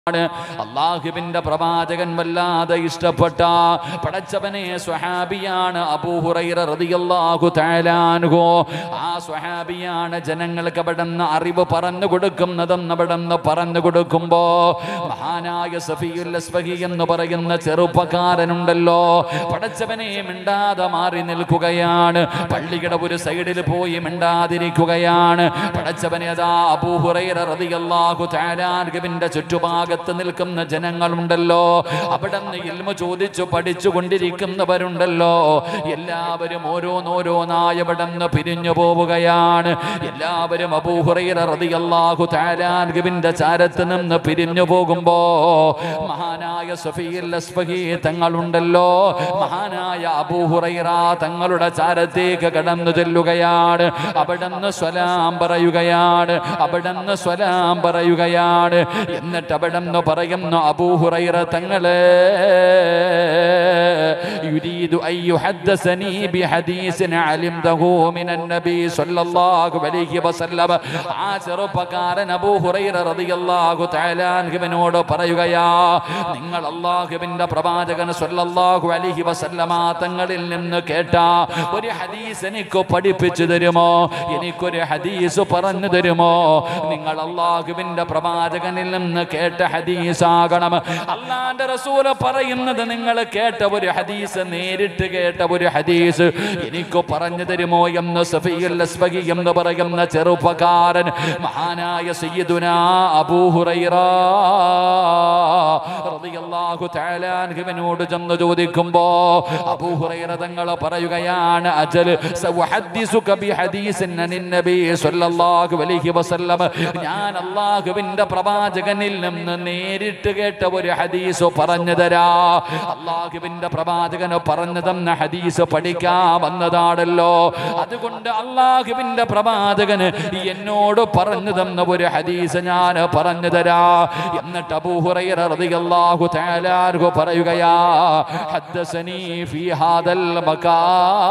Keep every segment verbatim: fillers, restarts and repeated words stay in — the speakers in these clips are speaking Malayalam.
അല്ലാഹുവിന്റെ പ്രവാചകൻ വല്ലാതെ ഇഷ്ടപ്പെട്ട പടച്ചവനെ സ്വഹാബിയാണ് അബൂ ഹുറൈറ റളിയല്ലാഹു തആല അൻഹു. ആ സ്വഹാബിയാണ് ജനങ്ങൾക്ക് അവിടുന്ന് അറിവ് പറഞ്ഞു കൊടുക്കുന്നതെന്ന് അവിടുന്ന് പറഞ്ഞു കൊടുക്കുമ്പോ മഹാനായ സഫിയുൽ അസ്ബഹി എന്ന് പറയുന്ന ചെറുപ്പക്കാരനുണ്ടല്ലോ, പടച്ചവനെ മിണ്ടാതെ മാറി നിൽക്കുകയാണ്. പള്ളിയുടെ ഒരു സൈഡിൽ പോയി മിണ്ടാതിരിക്കുകയാണ്. പടച്ചവനെ അതാ അബൂ ഹുറൈറ റളിയല്ലാഹു തആല അൻഹുവിന്റെ ചുറ്റുഭാഗം നിൽക്കുന്ന ജനങ്ങളുണ്ടല്ലോ, അവിടെ നിന്ന് ഇൽമു ചോദിച്ചു പഠിച്ചു കൊണ്ടിരിക്കുന്നവരുണ്ടല്ലോ, എല്ലാവരും ഓരോന്നോരോന്നായി അവിടെ നിന്ന് പിരിഞ്ഞു പോവുകയാണ്. എല്ലാവരും അബൂ ഹുറൈറ റളിയല്ലാഹു തആല അൻഹുവിന്റെ ചാരത്ത് നിന്ന് പിരിഞ്ഞു പോകുമ്പോ മഹാനായ സഫിയുൽ അസ്ബഹി തങ്ങളുണ്ടല്ലോ, മഹാനായ അബൂ ഹുറൈറ തങ്ങളുടെ ചാരത്തേക്ക് കടന്നു ചെല്ലുകയാണ്. അവിടെ നിന്ന് സ്വലാം പറയുകയാണ്. അവിടെ നിന്ന് സ്വലാം പറയുകയാണ്. എന്നിട്ട് അവിടെ എന്ന് പറയുന്നു അബൂ ഹുറൈറ തങ്ങളെ യുരീദു അൻ യുഹദ്ദസനി ബിഹദീസിൻ അലിംതഹു മിനൻ നബി സ്വല്ലല്ലാഹു അലൈഹി വസല്ലം. ആ ചെറുപ്പക്കാരൻ അബൂ ഹുറൈറ റളിയല്ലാഹു തആല അൻഹുവിനോട് പറയുകയാ, നിങ്ങൾ അല്ലാഹുവിന്റെ പ്രവാചകൻ സ്വല്ലല്ലാഹു അലൈഹി വസല്ലമ തങ്ങളിൽ നിന്ന് കേട്ട ഒരു ഹദീസ് എനിക്ക് പഠിപ്പിച്ചു തരുമോ? എനിക്കൊരു ഹദീസ് പറഞ്ഞു തരുമോ? നിങ്ങൾ അല്ലാഹുവിന്റെ പ്രവാചകനിൽ നിന്ന് കേട്ട ഹദീസാകണം. അല്ലാഹുവിന്റെ റസൂൽ പറയുന്നത് നിങ്ങൾ കേട്ട ഒരു ഹദീസ്, നേരിട്ട് കേട്ട ഒരു ഹദീസ് എനിക്ക് പറഞ്ഞു തരുമോ എന്ന് സഫിയുൽ അസ്ബഹി എന്ന് പറയുന്ന ചെറുപ്പക്കാരൻ മഹാനായ സയ്യിദുനാ അബൂ ഹുറൈറ റളിയല്ലാഹു തആല അൻഹുവിനോട് ചെന്ന് ചോദിക്കുമ്പോ അബൂ ഹുറൈറ തങ്ങൾ പറയുകയാണ്, അജൽ സവഹദ്ദിസുക ബിഹദീസിൻ അനിൻ നബി സ്വല്ലല്ലാഹു അലൈഹി വസല്ലം. ഞാൻ അല്ലാഹുവിന്റെ പ്രവാചകനിൽ നിന്ന് നേരിട്ട് കേട്ട ഒരു ഹദീസ് പറഞ്ഞു തരാ. അല്ലാഹുവിന്റെ പ്രവാചകന് പറഞ്ഞു തന്ന ഹദീസ് പഠിക്കാൻ വന്നതാണല്ലോ, അതുകൊണ്ട് അല്ലാഹുവിന്റെ പ്രവാചകന് എന്നോട് പറഞ്ഞു തന്ന ഒരു ഹദീസ് ഞാൻ പറഞ്ഞു തരാ. എന്നിട്ട് അബൂ ഹുറൈറ റളിയല്ലാഹു തആല അൻഹു പറയുകയാ, ഹദ്ദസനി ഫീ ഹാദൽ മകാൻ.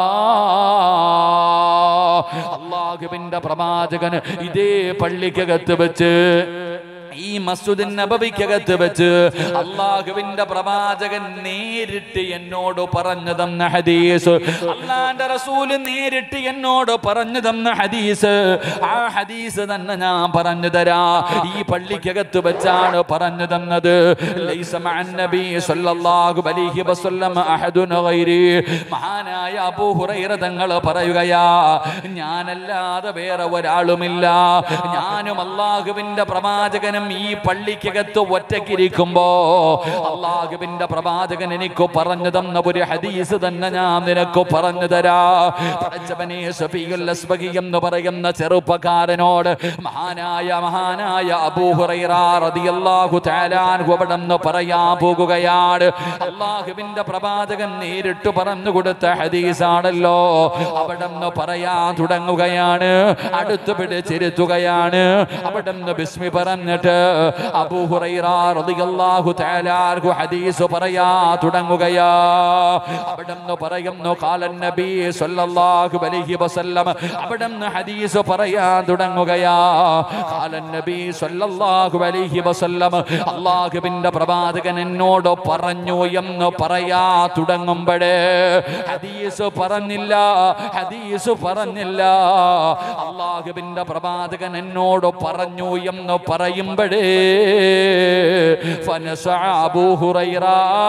അല്ലാഹുവിന്റെ പ്രവാചകൻ ഇതേ പള്ളിക്കകത്ത് വെച്ച്, ഈ മസ്ജിദുൻ നബവിക്കകത്ത് വെച്ച് അല്ലാഹുവിന്റെ പ്രവാചകൻ നേരിട്ട് എന്നോട് പറഞ്ഞു തന്ന ഹദീസ്, അല്ലാഹുവിന്റെ റസൂൽ നേരിട്ട് എന്നോട് പറഞ്ഞു തന്ന ഹദീസ്, ആ ഹദീസ് തന്നെ ഞാൻ പറഞ്ഞു തരാ. ഈ പള്ളിക്കകത്ത് വെച്ചാണ് പറഞ്ഞു തന്നത്. ലൈസ മഅൻ നബി സ്വല്ലല്ലാഹു അലൈഹി വസല്ലം അഹദുൻ ഗൈരി. മഹാനായ അബൂ ഹുറൈറ തങ്ങൾ പറയുകയാ, ഞാനല്ലാതെ വേറെ ഒരാളുമില്ല. ഞാനും അല്ലാഹുവിന്റെ പ്രവാചകനും ഈ പള്ളിക്കകത്ത് ഒറ്റക്കിരിക്കുമ്പോ അല്ലാഹുവിന്റെ പ്രവാചകൻ എനിക്ക് പറഞ്ഞു തന്ന ഒരു ഹദീസ് തന്നെ ഞാൻ നിനക്ക് പറഞ്ഞു തരാ. പടച്ചവനെ സഫിയുൽ അസ്ബഹി എന്ന് പറയുന്ന ചെറുപ്പക്കാരനോട് മഹാനായ മഹാനായ അബൂ ഹുറൈറ റളിയല്ലാഹു തആല അൻഹു അവിടെ നിന്ന് പറയാൻ പോകുകയാണ്. അല്ലാഹുവിന്റെ പ്രവാചകൻ നേരിട്ട് പറഞ്ഞു കൊടുത്ത ഹദീസാണല്ലോ. അവിടെ നിന്ന് പറയാൻ തുടങ്ങുകയാണ്. അടുത്ത് പിടിച്ചിരുത്തുകയാണ്. അവിടെ നിന്ന് ബിസ്മി പറഞ്ഞിട്ട് അബൂ ഹുറൈറ റളിയല്ലാഹു തആല അൻഹു ഹദീസ് പറയാ തുടങ്ങുകയാ. അവിടെന്ന് പറയുന്നു ഖാലൻ നബി സ്വല്ലല്ലാഹു അലൈഹി വസല്ലം. അവിടെന്ന് ഹദീസ് പറയാൻ തുടങ്ങുകയാ. ഖാലൻ നബി സ്വല്ലല്ലാഹു അലൈഹി വസല്ലം. അല്ലാഹുവിന്റെ പ്രവാചകൻ എന്നോട് പറഞ്ഞു എന്ന് പറയാ തുടങ്ങുമ്പോഴേ ഹദീസ് പറഞ്ഞില്ല, ഹദീസ് പറഞ്ഞില്ല. അല്ലാഹുവിന്റെ പ്രവാചകൻ എന്നോട് പറഞ്ഞു എന്ന് പറയുമ്പോഴേ ഫനസഅ അബൂ ഹുറൈറ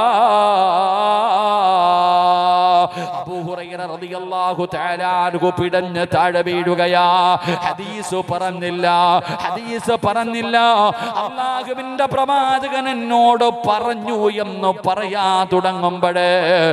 അബൂ ഹുറൈറ റളിയല്ലാഹു തആല അൻഹു പിടഞ്ഞ് താഴെ വീഴുകയാ. ഹദീസ് പറഞ്ഞില്ല, ഹദീസ് പറഞ്ഞില്ല. അല്ലാഹുവിന്റെ പ്രവാചകൻ എന്നോട് പറഞ്ഞു എന്ന് പറയാ തുടങ്ങുമ്പോഴേ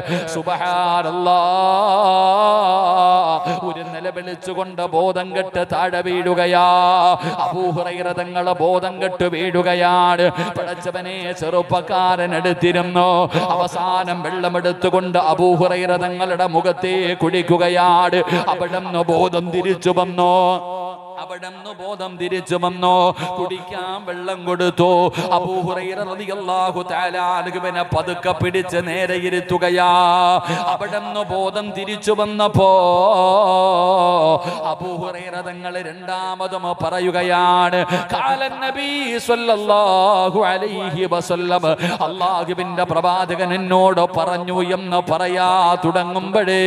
സുബ്ഹാനല്ലാഹ് ഒരു നിലവിളിച്ചുകൊണ്ട് ബോധം കെട്ട് താഴെ വീഴുകയാ. അബൂ ഹുറൈറ തങ്ങളെ ബോധം കെട്ട് വീഴുകയാണ്. പടച്ചവനെ ചെറുപ്പക്കാരൻ എടുത്തിരുന്നു. അവസാനം വെള്ളമെടുത്തുകൊണ്ട് അബൂ ഹുറൈറ തങ്ങളുടെ മുഖത്തെ കുടിക്കുകയാണ്. അവിടെ നിന്ന് ബോധം തിരിച്ചു വന്നു. അവിടെന്ന് ബോധം തിരിച്ചു വന്നു. കുടിക്കാൻ വെള്ളം കൊടുത്തു. അബൂ ഹുറൈറ റളിയല്ലാഹു തആല അൻഹുവിനെ പതുക്കെ പിടിച്ച് നേരെ ഇരുത്തുകയാ. അവിടെന്ന് ബോധം തിരിച്ചു വന്നപ്പോ അബൂ ഹുറൈറ തങ്ങൾ രണ്ടാമതും പറയുകയാണ്, ഖാലൻ നബി സ്വല്ലല്ലാഹു അലൈഹി വസല്ലം, അല്ലാഹുവിന്റെ പ്രവാചകൻ എന്നോട് പറഞ്ഞു എന്ന് പറയാ തുടങ്ങുമ്പോഴേ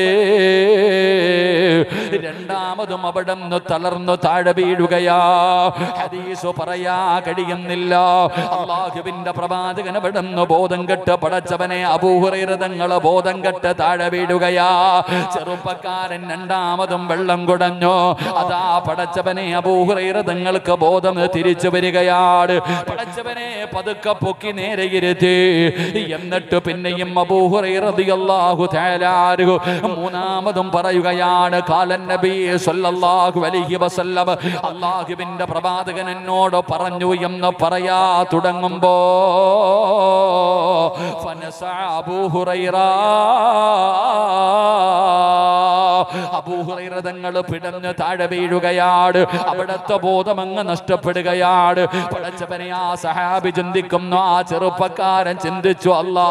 രണ്ടാമതും അവിടെന്ന് തളർന്നു താഴെ വീഴുകയാ. ഹദീസ് പറയാ കഴിയുന്നില്ല. അല്ലാഹുവിന്റെ പ്രവാചകൻ അവിടെന്ന് ബോധം കെട്ട് പടച്ചവനെ അബൂ ഹുറൈറ തങ്ങളെ ബോധം കെട്ട് താഴെ വീഴുകയാ. ചെറുപ്പക്കാരൻ രണ്ടാമതും വെള്ളം കുടഞ്ഞു. അതാ പടച്ചവനെ അബൂ ഹുറൈറ തങ്ങൾക്ക് ബോധം തിരിച്ചു വരികയാണ്. പടച്ചവനെ പതുക്കെ പൊക്കി നേരെ ഇരുത്തി. എന്നിട്ട് പിന്നെയും അബൂ ഹുറൈറ റളിയല്ലാഹു തആല അൻഹു മൂന്നാമതും പറയുകയാണ്, ഖാലൻ നബി സ്വല്ലല്ലാഹു അലൈഹി വസല്ലം, അല്ലാഹുവിന്റെ പ്രവാചകൻ എന്നോട് പറഞ്ഞു എന്ന് പറയാ തുടങ്ങുമ്പോ ഫനസഅ അബൂ ഹുറൈറ അബൂ ഹുറൈറ തങ്ങൾ പിടഞ്ഞ് താഴെ വീഴുകയാണ്. അവിടുത്തെ ബോധം അങ്ങ് നഷ്ടപ്പെടുകയാണ്. പടച്ചവനെ ആ സഹാബി ചിന്തിക്കുന്നു, ആ ചെറുപ്പക്കാരൻ ചിന്തിച്ചു, അല്ലാ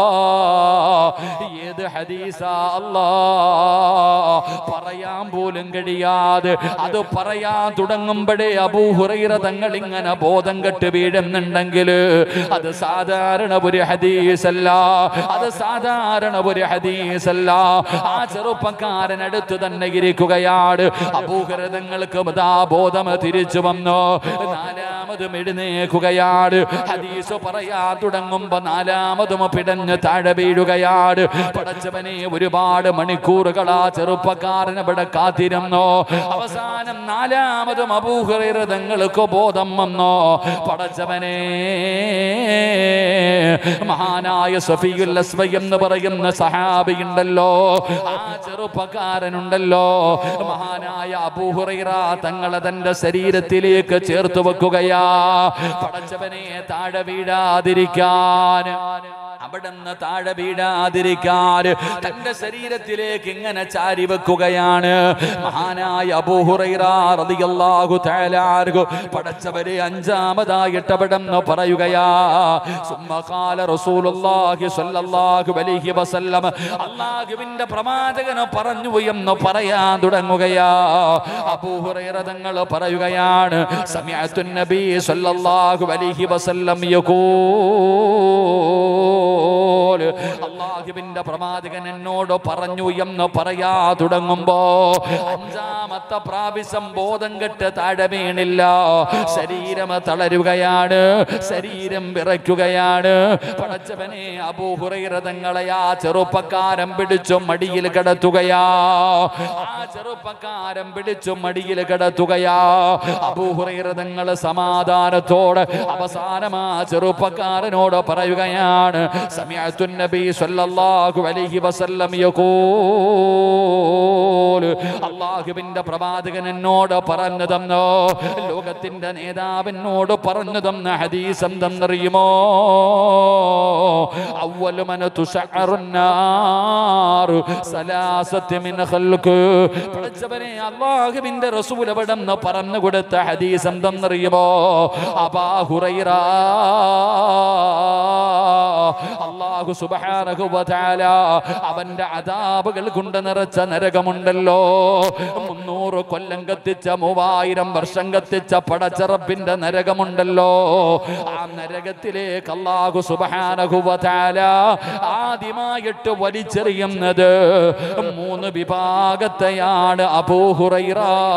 ഏത് ഹദീസാ അല്ലാ പറയാൻ പോലും കഴിയാതെ അത് പറയാൻ തുടങ്ങുമ്പോഴേ അബൂ ഹുറൈറ തങ്ങൾ ഇങ്ങനെ ബോധം കെട്ട് വീഴുന്നുണ്ടെങ്കിൽ അത് സാധാരണ ഒരു ഹദീസല്ല, അത് സാധാരണ ഒരു ഹദീസല്ല. ആ ചെറുപ്പക്കാരൻ അടുത്ത് തന്നെ ഇരിക്കുകയാണ്. അബൂ ഹുറൈറ തങ്ങൾക്ക് ആ ബോധം തിരിച്ചു വന്നു. നാലാമതും എഴുന്നേൽക്കുകയാണ്. ഹദീസ് പറയാൻ തുടങ്ങുമ്പോ നാലാമതും പിടഞ്ഞ് താഴെ വീഴുകയാണ്. പടച്ചവനെ ഒരുപാട് മണിക്കൂറുകൾ ആ ചെറുപ്പക്കാരൻ അവിടെ കാത്തിരുന്നു. അവസാനം നാലാമതും അബൂ ഹുറൈറ തങ്ങൾക്ക് ബോധം വന്നു. പടച്ചവനെ മഹാനായ സഫിയുൽ അസ്വ എന്ന് പറയുന്ന സഹാബി ഉണ്ടല്ലോ, ആ ചെറുപ്പക്കാരനുണ്ടല്ലോ, മഹാനായ അബൂ ഹുറൈറ തങ്ങളെ തന്റെ ശരീരത്തിലേക്ക് ചേർത്ത് വെക്കുകയാ. പടച്ചവനെ താഴെ വീഴാതിരിക്കാൻ, അവിടുന്ന് താഴെ വീഴാതിരിക്കാൻ തന്റെ ശരീരത്തിലേക്ക് ഇങ്ങനെ ചാരി വെക്കുകയാണ് മഹാനായ അബൂ ഹുറൈറ റളിയല്ലാഹു തആല അൻഹു. പടച്ചവരെ അഞ്ചാമതായിട്ട് അവിടുന്ന് പറയുകയാ, സുമ്മ ഖാല റസൂലുള്ളാഹി സ്വല്ലല്ലാഹു അലൈഹി വസല്ലം, അല്ലാഹുവിന്റെ പ്രവാചകൻ പറഞ്ഞു എന്ന് പറയാൻ തുടങ്ങുകയാ. അബൂ ഹുറൈറ തങ്ങൾ പറയുകയാണ്, സമിഅതു നബി സ്വല്ലല്ലാഹു അലൈഹി വസല്ലം യഖൂൽ, അല്ലാഹുവിന്റെ പ്രവാചകൻ എന്നോട് പറഞ്ഞു എന്ന് പറയാ തുടങ്ങുമ്പോ അഞ്ചാമത്തെ പ്രാവശ്യം ബോധം കെട്ട് താഴെ വീണില്ല. ശരീരം തളരുകയാണ്, ശരീരം വിറയ്ക്കുകയാണ്. പടച്ചവനെ അബൂ ഹുറൈറ തങ്ങളെ ആ ചെറുപ്പക്കാരൻ പിടിച്ചു മടിയിൽ കിടത്തുകയാ. ആ ചെറുപ്പക്കാരൻ പിടിച്ചു മടിയിൽ കിടത്തുകയാ. അബൂ ഹുറൈറ തങ്ങൾ സമാധാനത്തോടെ അവസാനം ആ ചെറുപ്പക്കാരനോട് പറയുകയാണ്, സമിഅതു നബി സ്വല്ലല്ലാഹു അലൈഹി വസല്ലം യഖൂൽ, അല്ലാഹുവിന്റെ പ്രവാചകൻ എന്നോട് പറഞ്ഞു തന്നു, ലോകത്തിന്റെ നേതാവിനോട് പറഞ്ഞു തന്ന ഹദീസ് എന്തെന്നറിയുമോ? അവ്വലു മൻ തുശഅറുൻ നാർ സലാസത്തി മിൻ ഖൽഖ്. പടച്ചവനെ അല്ലാഹുവിന്റെ റസൂൽ അവിടെന്ന് പറഞ്ഞു കൊടുത്ത ഹദീസ് എന്തെന്നറിയുമോ? അബൂ ഹുറൈറ, അല്ലാഹു സുബ്ഹാനഹു വ തആല അവന്റെ അദാബുകൾ കൊണ്ട് നിറച്ച നരകമുണ്ടല്ലോ, മുന്നൂറ് കൊല്ലം കത്തിച്ച മൂവായിരം വർഷം കത്തിച്ച പടച്ചറപ്പിന്റെ നരകമുണ്ടല്ലോ, ആ നരകത്തിലേക്ക് അല്ലാഹു സുബ്ഹാനഹു വ തആല ആദ്യമായിട്ട് വലിച്ചെറിയുന്നത് മൂന്ന് വിഭാഗത്തെയാണ്. അബൂ ഹുറൈറ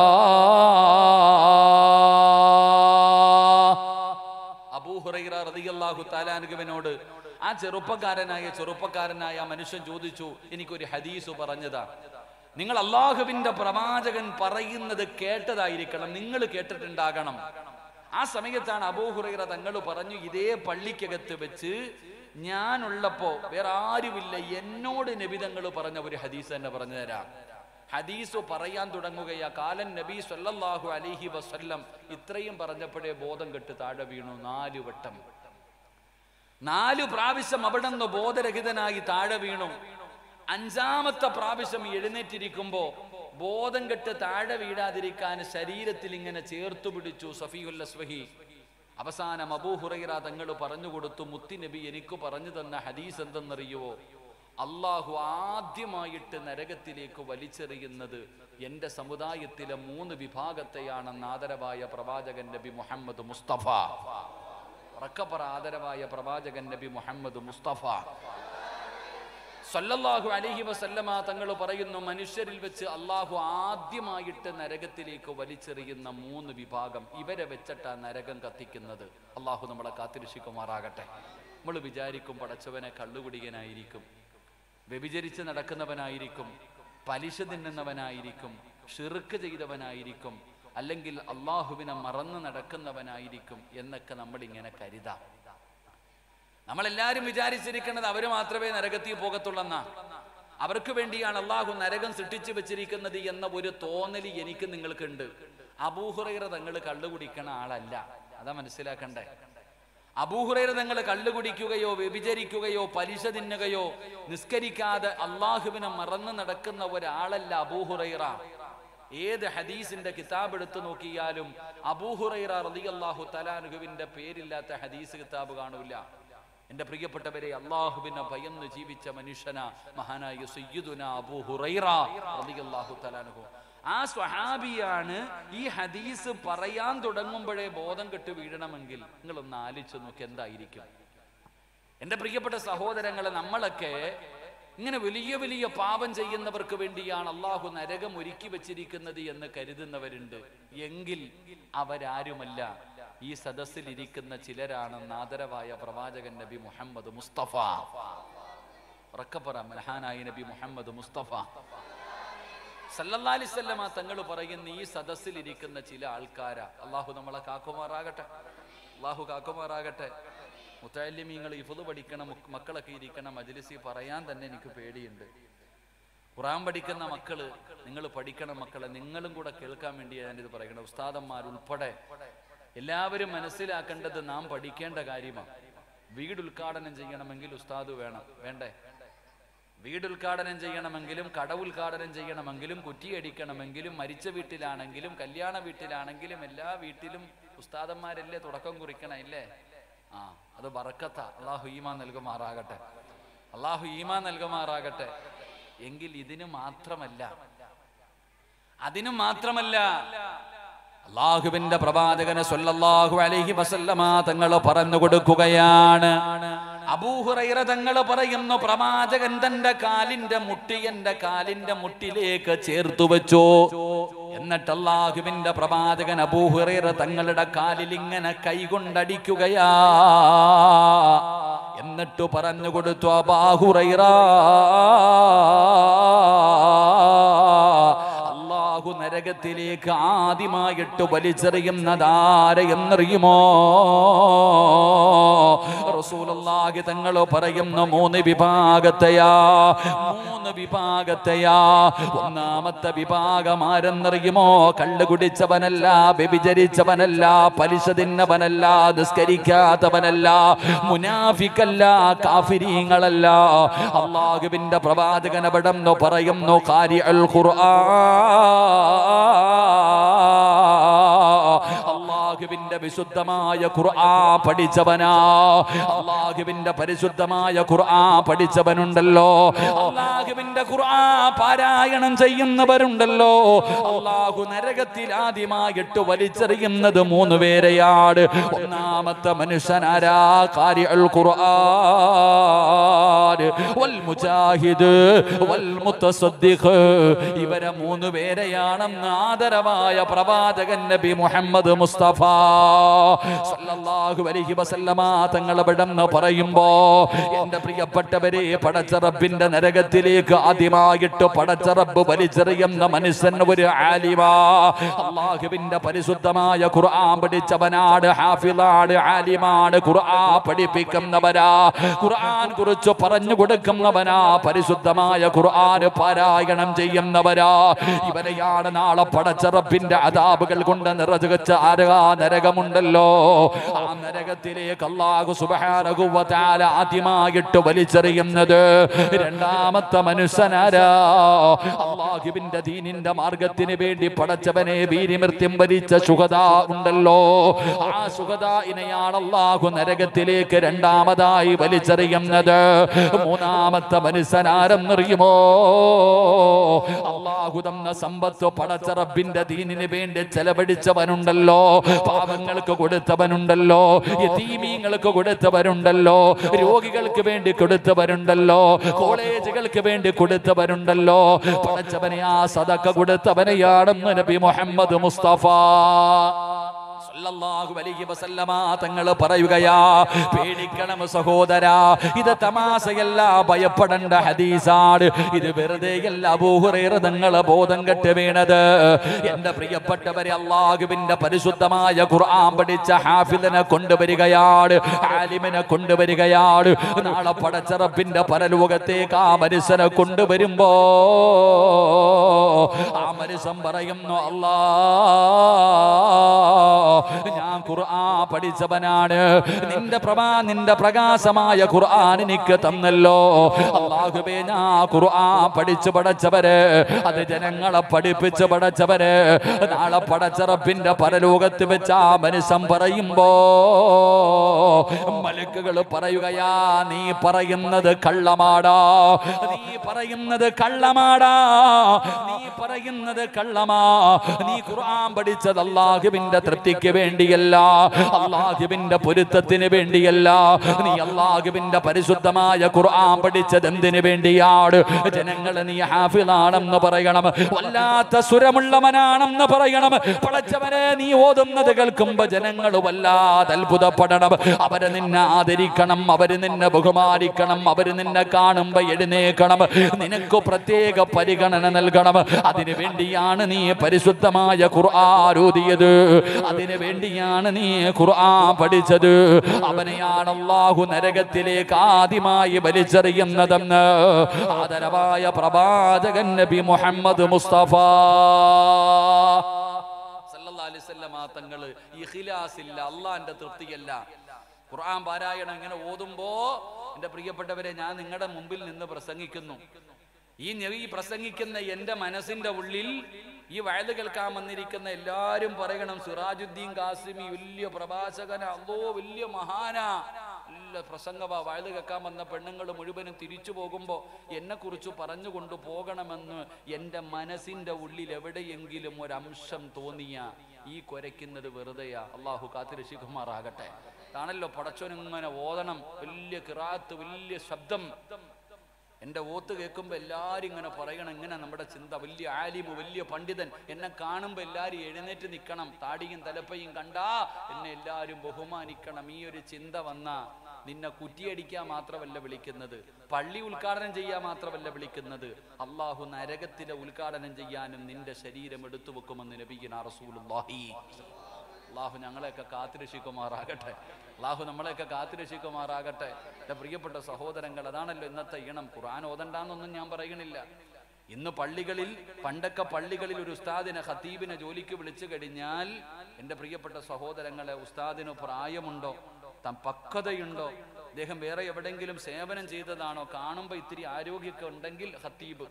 അബൂ ഹുറൈറ റളിയല്ലാഹു തആല അൻഹുവിനോട് ആ ചെറുപ്പക്കാരനായ ചെറുപ്പക്കാരനായ മനുഷ്യൻ ചോദിച്ചു, എനിക്കൊരു ഹദീസ് പറഞ്ഞതാ. നിങ്ങൾ അല്ലാഹുവിന്റെ പ്രവാചകൻ പറയുന്നത് കേട്ടതായിരിക്കണം, നിങ്ങൾ കേട്ടിട്ടുണ്ടാകണം. ആ സമയത്താണ് അബൂ ഹുറൈറ തങ്ങൾ പറഞ്ഞു, ഇതേ പള്ളിക്കകത്ത് വെച്ച് ഞാനുള്ളപ്പോ വേറെ ആരുമില്ല, എന്നോട് നബി തങ്ങൾ പറഞ്ഞ ഒരു ഹദീസ് തന്നെ പറഞ്ഞു തരാം. ഹദീസ് പറയാൻ തുടങ്ങുകയാ. കാലൻ നബി സല്ലല്ലാഹു അലൈഹി വസല്ലം ഇത്രയും പറഞ്ഞപ്പോഴേ ബോധം കെട്ട് താഴെ വീണു. നാലു വട്ടം, നാലു പ്രാവശ്യം അവിടെ നിന്ന് ബോധരഹിതനായി താഴെ വീണു. അഞ്ചാമത്തെ പ്രാവശ്യം എഴുന്നേറ്റിരിക്കുമ്പോ ബോധം കെട്ട് താഴെ വീഴാതിരിക്കാൻ ശരീരത്തിൽ ഇങ്ങനെ ചേർത്തു പിടിച്ചു സഫീഉൽ അസ്വഹി. അവസാനം അബൂ ഹുറൈറ തങ്ങൾ പറഞ്ഞു കൊടുത്തു, മുത്തി നബി എനിക്ക് പറഞ്ഞു തന്ന ഹദീസ് എന്തെന്നറിയുവോ? അള്ളാഹു ആദ്യമായിട്ട് നരകത്തിലേക്ക് വലിച്ചെറിയുന്നത് എൻ്റെ സമുദായത്തിലെ മൂന്ന് വിഭാഗത്തെയാണെന്ന് ആദരവായ പ്രവാചകൻ നബി മുഹമ്മദ് മുസ്തഫ. റക്കപ്പറ ആദരവായ പ്രവാചകൻ നബി മുഹമ്മദ് മുസ്തഫ സല്ലല്ലാഹു അലൈഹി വസല്ലമ തങ്ങൾ പറയുന്നു, മനുഷ്യരിൽ വെച്ച് അള്ളാഹു ആദ്യമായിട്ട് നരകത്തിലേക്ക് വലിച്ചെറിയുന്ന മൂന്ന് വിഭാഗം, ഇവരെ വെച്ചിട്ടാ നരകം കത്തിക്കുന്നത്. അള്ളാഹു നമ്മളെ കാത്തിരക്ഷിക്കുമാറാകട്ടെ. നമ്മൾ വിചാരിക്കും പടച്ചവനെ കള്ളുകുടിയനായിരിക്കും, വ്യഭിചരിച്ച് നടക്കുന്നവനായിരിക്കും, പലിശ തിന്നുന്നവനായിരിക്കും, ഷിർക്ക് ചെയ്തവനായിരിക്കും, അല്ലെങ്കിൽ അള്ളാഹുവിനെ മറന്നു നടക്കുന്നവനായിരിക്കും എന്നൊക്കെ നമ്മളിങ്ങനെ കരുതാം. നമ്മളെല്ലാരും വിചാരിച്ചിരിക്കുന്നത് അവർ മാത്രമേ നരകത്തിൽ പോകത്തുള്ളെന്നാ. അവർക്ക് വേണ്ടിയാണ് അള്ളാഹു നരകം സൃഷ്ടിച്ചു വെച്ചിരിക്കുന്നത് എന്ന ഒരു തോന്നൽ എനിക്ക് നിങ്ങൾക്കുണ്ട്. അബൂ ഹുറൈറ തങ്ങൾ കള്ളു കുടിക്കണ ആളല്ല, അതാ മനസ്സിലാക്കണ്ടേ. അബൂ ഹുറൈറ തങ്ങൾ കള്ളു കുടിക്കുകയോ വ്യഭിചരിക്കുകയോ പലിശ തിന്നുകയോ നിസ്കരിക്കാതെ അള്ളാഹുവിനെ മറന്നു നടക്കുന്ന ഒരാളല്ല അബൂ ഹുറൈറ. ഏത് ഹദീസിന്റെ കിതാബ് എടുത്തു നോക്കിയാലും അബൂ ഹുറൈറ റളിയല്ലാഹു തആല അൻഹുവിന്റെ പേരില്ലാത്ത ഹദീസ് കിതാബ് കാണൂല. എന്റെ പ്രിയപ്പെട്ടവരെ, അള്ളാഹുവിനെ ഭയന്ന് ജീവിച്ച മനുഷ്യന മഹാനായ സയ്യിദുനാ അബൂ ഹുറൈറ റളിയല്ലാഹു തആല അൻഹു. ആ സ്വഹാബിയാണ്. ഈ ഹദീസ് പറയാൻ തുടങ്ങുമ്പോഴേ ബോധം കെട്ട് വീഴണമെങ്കിൽ നിങ്ങളൊന്ന് ആലോചിച്ച് നോക്കി എന്തായിരിക്കും. എന്റെ പ്രിയപ്പെട്ട സഹോദരങ്ങളെ, നമ്മളൊക്കെ ഇങ്ങനെ വലിയ വലിയ പാപം ചെയ്യുന്നവർക്ക് വേണ്ടിയാണ് അള്ളാഹു നരകം ഒരുക്കി വെച്ചിരിക്കുന്നത് എന്ന് കരുതുന്നവരുണ്ട്. എങ്കിൽ അവരാരുമല്ല, ഈ സദസ്സിൽ ഇരിക്കുന്ന ചിലരാണെന്ന് ആദരവായ പ്രവാചകൻ നബി മുഹമ്മദ് മുസ്തഫ. റക്കപ്പറ മഹാനായ നബി മുഹമ്മദ് മുസ്തഫ സല്ലല്ലാഹു അലൈഹി വസല്ലമ തങ്ങൾ പറയുന്ന ഈ സദസ്സിൽ ഇരിക്കുന്ന ചില ആൾക്കാരാ. അള്ളാഹു നമ്മളെ കാക്കുമാറാകട്ടെ, അള്ളാഹു കാക്കുമാറാകട്ടെ. മുത്തഅല്ലിമീങ്ങൾ ഹിഫ്ള് പഠിക്കണ മക്കളൊക്കെ ഇരിക്കണ മജ്ലിസിൽ പറയാൻ തന്നെ എനിക്ക് പേടിയുണ്ട്. ഖുർആൻ പഠിക്കുന്ന മക്കള്, നിങ്ങൾ പഠിക്കണ മക്കളെ, നിങ്ങളും കൂടെ കേൾക്കാൻ വേണ്ടിയാണ് ഞാനിത് പറയണം. ഉസ്താദന്മാരുൾപ്പെടെ എല്ലാവരും മനസ്സിലാക്കേണ്ടത് നാം പഠിക്കേണ്ട കാര്യമാണ്. വീട് ഉദ്ഘാടനം ചെയ്യണമെങ്കിൽ ഉസ്താദ് വേണം, വേണ്ടേ? വീട് ഉദ്ഘാടനം ചെയ്യണമെങ്കിലും കട ഉദ്ഘാടനം ചെയ്യണമെങ്കിലും കുറ്റിയടിക്കണമെങ്കിലും മരിച്ച വീട്ടിലാണെങ്കിലും കല്യാണ വീട്ടിലാണെങ്കിലും എല്ലാ വീട്ടിലും ഉസ്താദന്മാരല്ലേ തുടക്കം കുറിക്കണം, ഇല്ലേ? ആ, അത് ബറക്കത്ത. അള്ളാഹു ഈമാൻ നൽകുമാറാകട്ടെ, അള്ളാഹു ഈമാൻ നൽകുമാറാകട്ടെ. എങ്കിൽ ഇതിന് മാത്രമല്ല, അതിനു മാത്രമല്ല അള്ളാഹുവിന്റെ പ്രവാചകന് സ്വല്ലല്ലാഹു അലൈഹി വസല്ലമ തങ്ങൾ പറഞ്ഞു കൊടുക്കുകയാണ്. അബൂ ഹുറൈറ തങ്ങൾ പറയുന്നു, പ്രവാചകൻ തന്റെ കാലിന്റെ മുട്ടി എന്റെ കാലിന്റെ മുട്ടിലേക്ക് ചേർത്തു വെച്ചു. എന്നിട്ട് അള്ളാഹുവിന്റെ പ്രവാചകൻ അബൂ ഹുറൈറ തങ്ങളുടെ കാലിൽ ഇങ്ങനെ കൈകൊണ്ടടിക്കുകയാ. എന്നിട്ട് പറഞ്ഞു കൊടുത്തു, അബൂ ഹുറൈറ, നരകത്തിലേക്ക് ആദ്യമായിട്ട് വലിച്ചെറിയുന്നതാരെന്നറിയുമോ? റസൂലുള്ളാഹി തങ്ങൾ പറയുന്ന മൂന്ന് വിഭാഗത്തെയാ, മൂന്ന് വിഭാഗത്തെയാ. ഒന്നാമത്തെ വിഭാഗം ആരെന്നറിയുമോ? കള്ളു കുടിച്ചവനല്ല, വ്യഭിചരിച്ചവനല്ല, പലിശ തിന്നവനല്ല, നിസ്കരിക്കാത്തവനല്ല, മുനാഫിക്കല്ല, കാഫിരീങ്ങളല്ല. അല്ലാഹുവിന്റെ പ്രവാചകൻ അവിടെന്ന് പറയുന്നു, ഖാരിഉൽ ഖുർആൻ, അല്ലാഹുവിന്റെ വിശുദ്ധമായ ഖുർആൻ പഠിച്ചവനാ. അല്ലാഹുവിന്റെ പരിശുദ്ധമായ ഖുർആൻ പഠിച്ചവനുണ്ടല്ലോ, അല്ലാഹുവിന്റെ ഖുർആൻ പാരായണം ചെയ്യുന്നവരുണ്ടല്ലോ, അല്ലാഹു നരകത്തിൽ ആദ്യമായിട്ട് വലിച്ചെറിയുന്നത് മൂന്ന് പേരെയാണ്. ഒന്നാമത്തെ മനുഷ്യനാരാ? ഖാരിഉൽ ഖുർആൻ വൽ മുജാഹിദ് വൽ മുതസദ്ദിഖ്. ഇവരെ മൂന്ന് പേരെയാണെന്ന് ആദരവായ പ്രവാചകൻ നബി മുഹമ്മദ് മുസ്തഫ സല്ലല്ലാഹു അലൈഹി വസല്ലമ തങ്ങൾ ഇവിടെന്ന് പറയുമ്പോ, എന്റെ പ്രിയപ്പെട്ടവരെ, പടച്ച റബ്ബിന്റെ നരകത്തിലേക്ക് ആദ്യമായിട്ട് പടച്ച റബ്ബ് വലിച്ചെറിയുന്ന മനുഷ്യൻ ഒരു ആലിമാ. അല്ലാഹുവിന്റെ പരിശുദ്ധമായ ഖുർആൻ പഠിച്ചവനാണ്, ഹാഫിളാണ്, ആലിമാണ്, ഖുർആൻ പഠിപ്പിക്കുന്നവരാ. ഖുർആൻ കുറിച്ച് പറഞ്ഞ പറഞ്ഞു കൊടുക്കുന്നവനാ, പരിശുദ്ധമായ ഖുർആൻ പാരായണം ചെയ്യുന്നവരാ. ഇവരെയാണ് നാളെ പടച്ച റബ്ബിന്റെ അദാബുകൾ കൊണ്ട് നിറച്ചുവെച്ച ആരകാ നരകമുണ്ടല്ലോ, ആ നരകത്തിലേക്ക് അല്ലാഹു സുബ്ഹാനഹു വ തആല ആദ്യമായിട്ട് വലിച്ചെറിയുന്നത് രണ്ടാമത്തെ മനുഷ്യനാരാ? അല്ലാഹുവിന്റെ ദീനിന്റെ മാർഗത്തിന് വേണ്ടി പടച്ചവനെ വീരമൃത്യം വരിച്ച ശുഹദാ ഉണ്ടല്ലോ, ആ ശുഹദാഇനെയാണ് അല്ലാഹു നരകത്തിലേക്ക് രണ്ടാമതായി വലിച്ചെറിയുന്നത്. മൂന്നാമത്തെ മനുഷ്യനാരെന്നറിയുമോ? അല്ലാഹു തന്ന സമ്പത്ത് പടച്ച റബ്ബിന്റെ ദീനിന് വേണ്ടി ചെലവഴിച്ചവനുണ്ടല്ലോ, പാവങ്ങൾക്ക് കൊടുത്തവനുണ്ടല്ലോ, യതീമീങ്ങൾക്ക് കൊടുത്തവരുണ്ടല്ലോ, രോഗികൾക്ക് വേണ്ടി കൊടുത്തവരുണ്ടല്ലോ, കോളേജുകൾക്ക് വേണ്ടി കൊടുത്തവരുണ്ടല്ലോ. പടച്ചവനെ ആ സദഖ കൊടുത്തവനെയാണെന്ന് നബി മുഹമ്മദ് മുസ്തഫ സല്ലല്ലാഹു അലൈഹി വസല്ലമ തങ്ങൾ പറയുകയാ, പേടിക്കണം സഹോദരാ, ഇത് തമാശയല്ല, ഭയപ്പെടേണ്ട ഹദീസാണ്. ഇത് വെറുതെയല്ല അബൂ ഹുറൈറ തങ്ങൾ ബോധം കെട്ട് വീണത്. എന്റെ പ്രിയപ്പെട്ടവരെ, അല്ലാഹുവിന്റെ പരിശുദ്ധമായ ഖുർആൻ പഠിച്ച ഹാഫിദിനെ കൊണ്ടുവരികയാണ്, ആലിമിനെ കൊണ്ടുവരികയാണ്. നാളെ പടച്ച റബ്ബിന്റെ പരലോകത്തേക്ക് ആ മനുഷ്യനെ കൊണ്ടുവരുമ്പോ ആ മനുഷ്യൻ പറയുന്നു, അല്ലാ ഞാൻ ഖുർആൻ പഠിച്ചവനാണ്, നിന്റെ പ്രഭാ നിന്റെ പ്രകാശമായ ഖുർആൻ എനിക്ക് തന്നല്ലോ. അല്ലാഹുവേ, ഞാൻ ഖുർആൻ പഠിച്ചു പഠിച്ചവര്, അത് ജനങ്ങളെ പഠിപ്പിച്ച് പഠിച്ചവര്, നാളെ പടച്ച റബ്ബിന്റെ പരലോകത്ത് വെച്ച് ആ മനുഷ്യൻ പറയുമ്പോ മലക്കുകൾ പറയുകയാ, നീ പറയുന്നത് കള്ളമാടാ, നീ പറയുന്നത് കള്ളമാടാ, നീ പറയുന്നത് കള്ളമാ. നീ ഖുർആൻ പഠിച്ചത് അല്ലാഹുവിന്റെ തൃപ്തിക്ക് വേണ്ടിയല്ല, അല്ലാഹുവിന്റെ പൊരുത്തത്തിന് വേണ്ടിയല്ല. നീ അല്ലാഹുവിന്റെ പരിശുദ്ധമായ ഖുർആൻ പഠിച്ചത് എന്തിനു വേണ്ടിയാണ്? ജനങ്ങൾ നീ ഹാഫിളാണെന്ന് പറയണം, വല്ലാത്ത സുരമുള്ളവനാണെന്ന് പറയണം. പടച്ചവനെ, നീ ഓതുന്നത് കേൾക്കുമ്പോ ജനങ്ങൾ വല്ലാതെ അത്ഭുതപ്പെടണം, അവര് നിന്നെ ആദരിക്കണം, അവര് നിന്നെ ബഹുമാനിക്കണം, അവര് നിന്നെ കാണുമ്പോ എഴുന്നേക്കണം, നിനക്ക് പ്രത്യേക പരിഗണന നൽകണം. അതിനു വേണ്ടിയാണ് നീ പരിശുദ്ധമായ ഖുർആൻ ഓതിയത്, അതിനു വേണ്ടിയാണ് നീ ഖുർആൻ പഠിച്ചത്. അവനെയാണ് അല്ലാഹു നരകത്തിലേക്ക് ആദ്യമായി വലിച്ചെറിയുന്നതെന്ന് ആദരവായ പ്രവാചകൻ നബി മുഹമ്മദ് മുസ്തഫ സല്ലല്ലാഹു അലൈഹി വസല്ലം തങ്ങൾ ഇഖ്ലാസില്ല, അല്ലാഹുവിന്റെ തൃപ്തിയല്ല. ഖുർആൻ പാരായണം ഇങ്ങനെ ഓതുമ്പോ എൻ്റെ പ്രിയപ്പെട്ടവരെ, ഞാൻ നിങ്ങളുടെ മുമ്പിൽ നിന്ന് പ്രസംഗിക്കുന്നു. ഈ ഈ പ്രസംഗിക്കുന്ന എൻ്റെ മനസ്സിന്റെ ഉള്ളിൽ ഈ വയല് കേൾക്കാൻ വന്നിരിക്കുന്ന എല്ലാവരും പറയണം, സിറാജുദ്ദീൻ കാസിമി വലിയ പ്രഭാഷകന, അല്ലോ വലിയ മഹാനാ, നല്ല പ്രസംഗവാ. വയല് കേൾക്കാൻ വന്ന പെണ്ണുങ്ങൾ മുഴുവനും തിരിച്ചു പോകുമ്പോൾ എന്നെ കുറിച്ച് പറഞ്ഞുകൊണ്ട് പോകണമെന്ന് എൻ്റെ മനസ്സിന്റെ ഉള്ളിൽ എവിടെയെങ്കിലും ഒരംശം തോന്നിയ ഈ കുരയ്ക്കുന്നത് വെറുതെയാ. അള്ളാഹു കാത്തിരക്ഷിക്കുമാറാകട്ടെ. ആണല്ലോ പടച്ചോനിങ്ങനെ ഓതണം, വലിയ കിറാത്ത്, വലിയ ശബ്ദം. എൻ്റെ ഓത്ത് കേൾക്കുമ്പോൾ എല്ലാവരും ഇങ്ങനെ പറയണം, ഇങ്ങനെ നമ്മുടെ ചിന്ത. വലിയ ആലിമ്, വലിയ പണ്ഡിതൻ, എന്നെ കാണുമ്പോൾ എല്ലാവരും എഴുന്നേറ്റ് നിൽക്കണം, താടിയും തലപ്പയും കണ്ടാ എന്നെ എല്ലാവരും ബഹുമാനിക്കണം. ഈ ഒരു ചിന്ത വന്ന നിന്നെ കുറ്റിയടിക്കാൻ മാത്രമല്ല വിളിക്കുന്നത്, പള്ളി ഉദ്ഘാടനം ചെയ്യാൻ മാത്രമല്ല വിളിക്കുന്നത്, അള്ളാഹു നരകത്തിലെ ഉദ്ഘാടനം ചെയ്യാനും നിന്റെ ശരീരം എടുത്തു വെക്കുമെന്ന് നബിയുനാ റസൂലുള്ളാഹി. അള്ളാഹു ഞങ്ങളെയൊക്കെ കാത്തിരക്ഷിക്കുമാറാകട്ടെ, അള്ളാഹു നമ്മളെയൊക്കെ കാത്തിരക്ഷിക്കുമാറാകട്ടെ. എൻ്റെ പ്രിയപ്പെട്ട സഹോദരങ്ങൾ, അതാണല്ലോ ഇന്നത്തെ ഈണം. ഖുർആൻ ഓതണ്ടാന്നൊന്നും ഞാൻ പറയണില്ല. ഇന്ന് പള്ളികളിൽ, പണ്ടൊക്കെ പള്ളികളിൽ ഒരു ഉസ്താദിനെ, ഖതീബിനെ ജോലിക്ക് വിളിച്ചു കഴിഞ്ഞാൽ, എൻ്റെ പ്രിയപ്പെട്ട സഹോദരങ്ങളെ, ഉസ്താദിന് പ്രായമുണ്ടോ, പക്വതയുണ്ടോ, അദ്ദേഹം വേറെ എവിടെയെങ്കിലും സേവനം ചെയ്തതാണോ, കാണുമ്പോൾ ഇത്തിരി ആരോഗ്യമൊക്കെ ഉണ്ടെങ്കിൽ ഖതീബ്.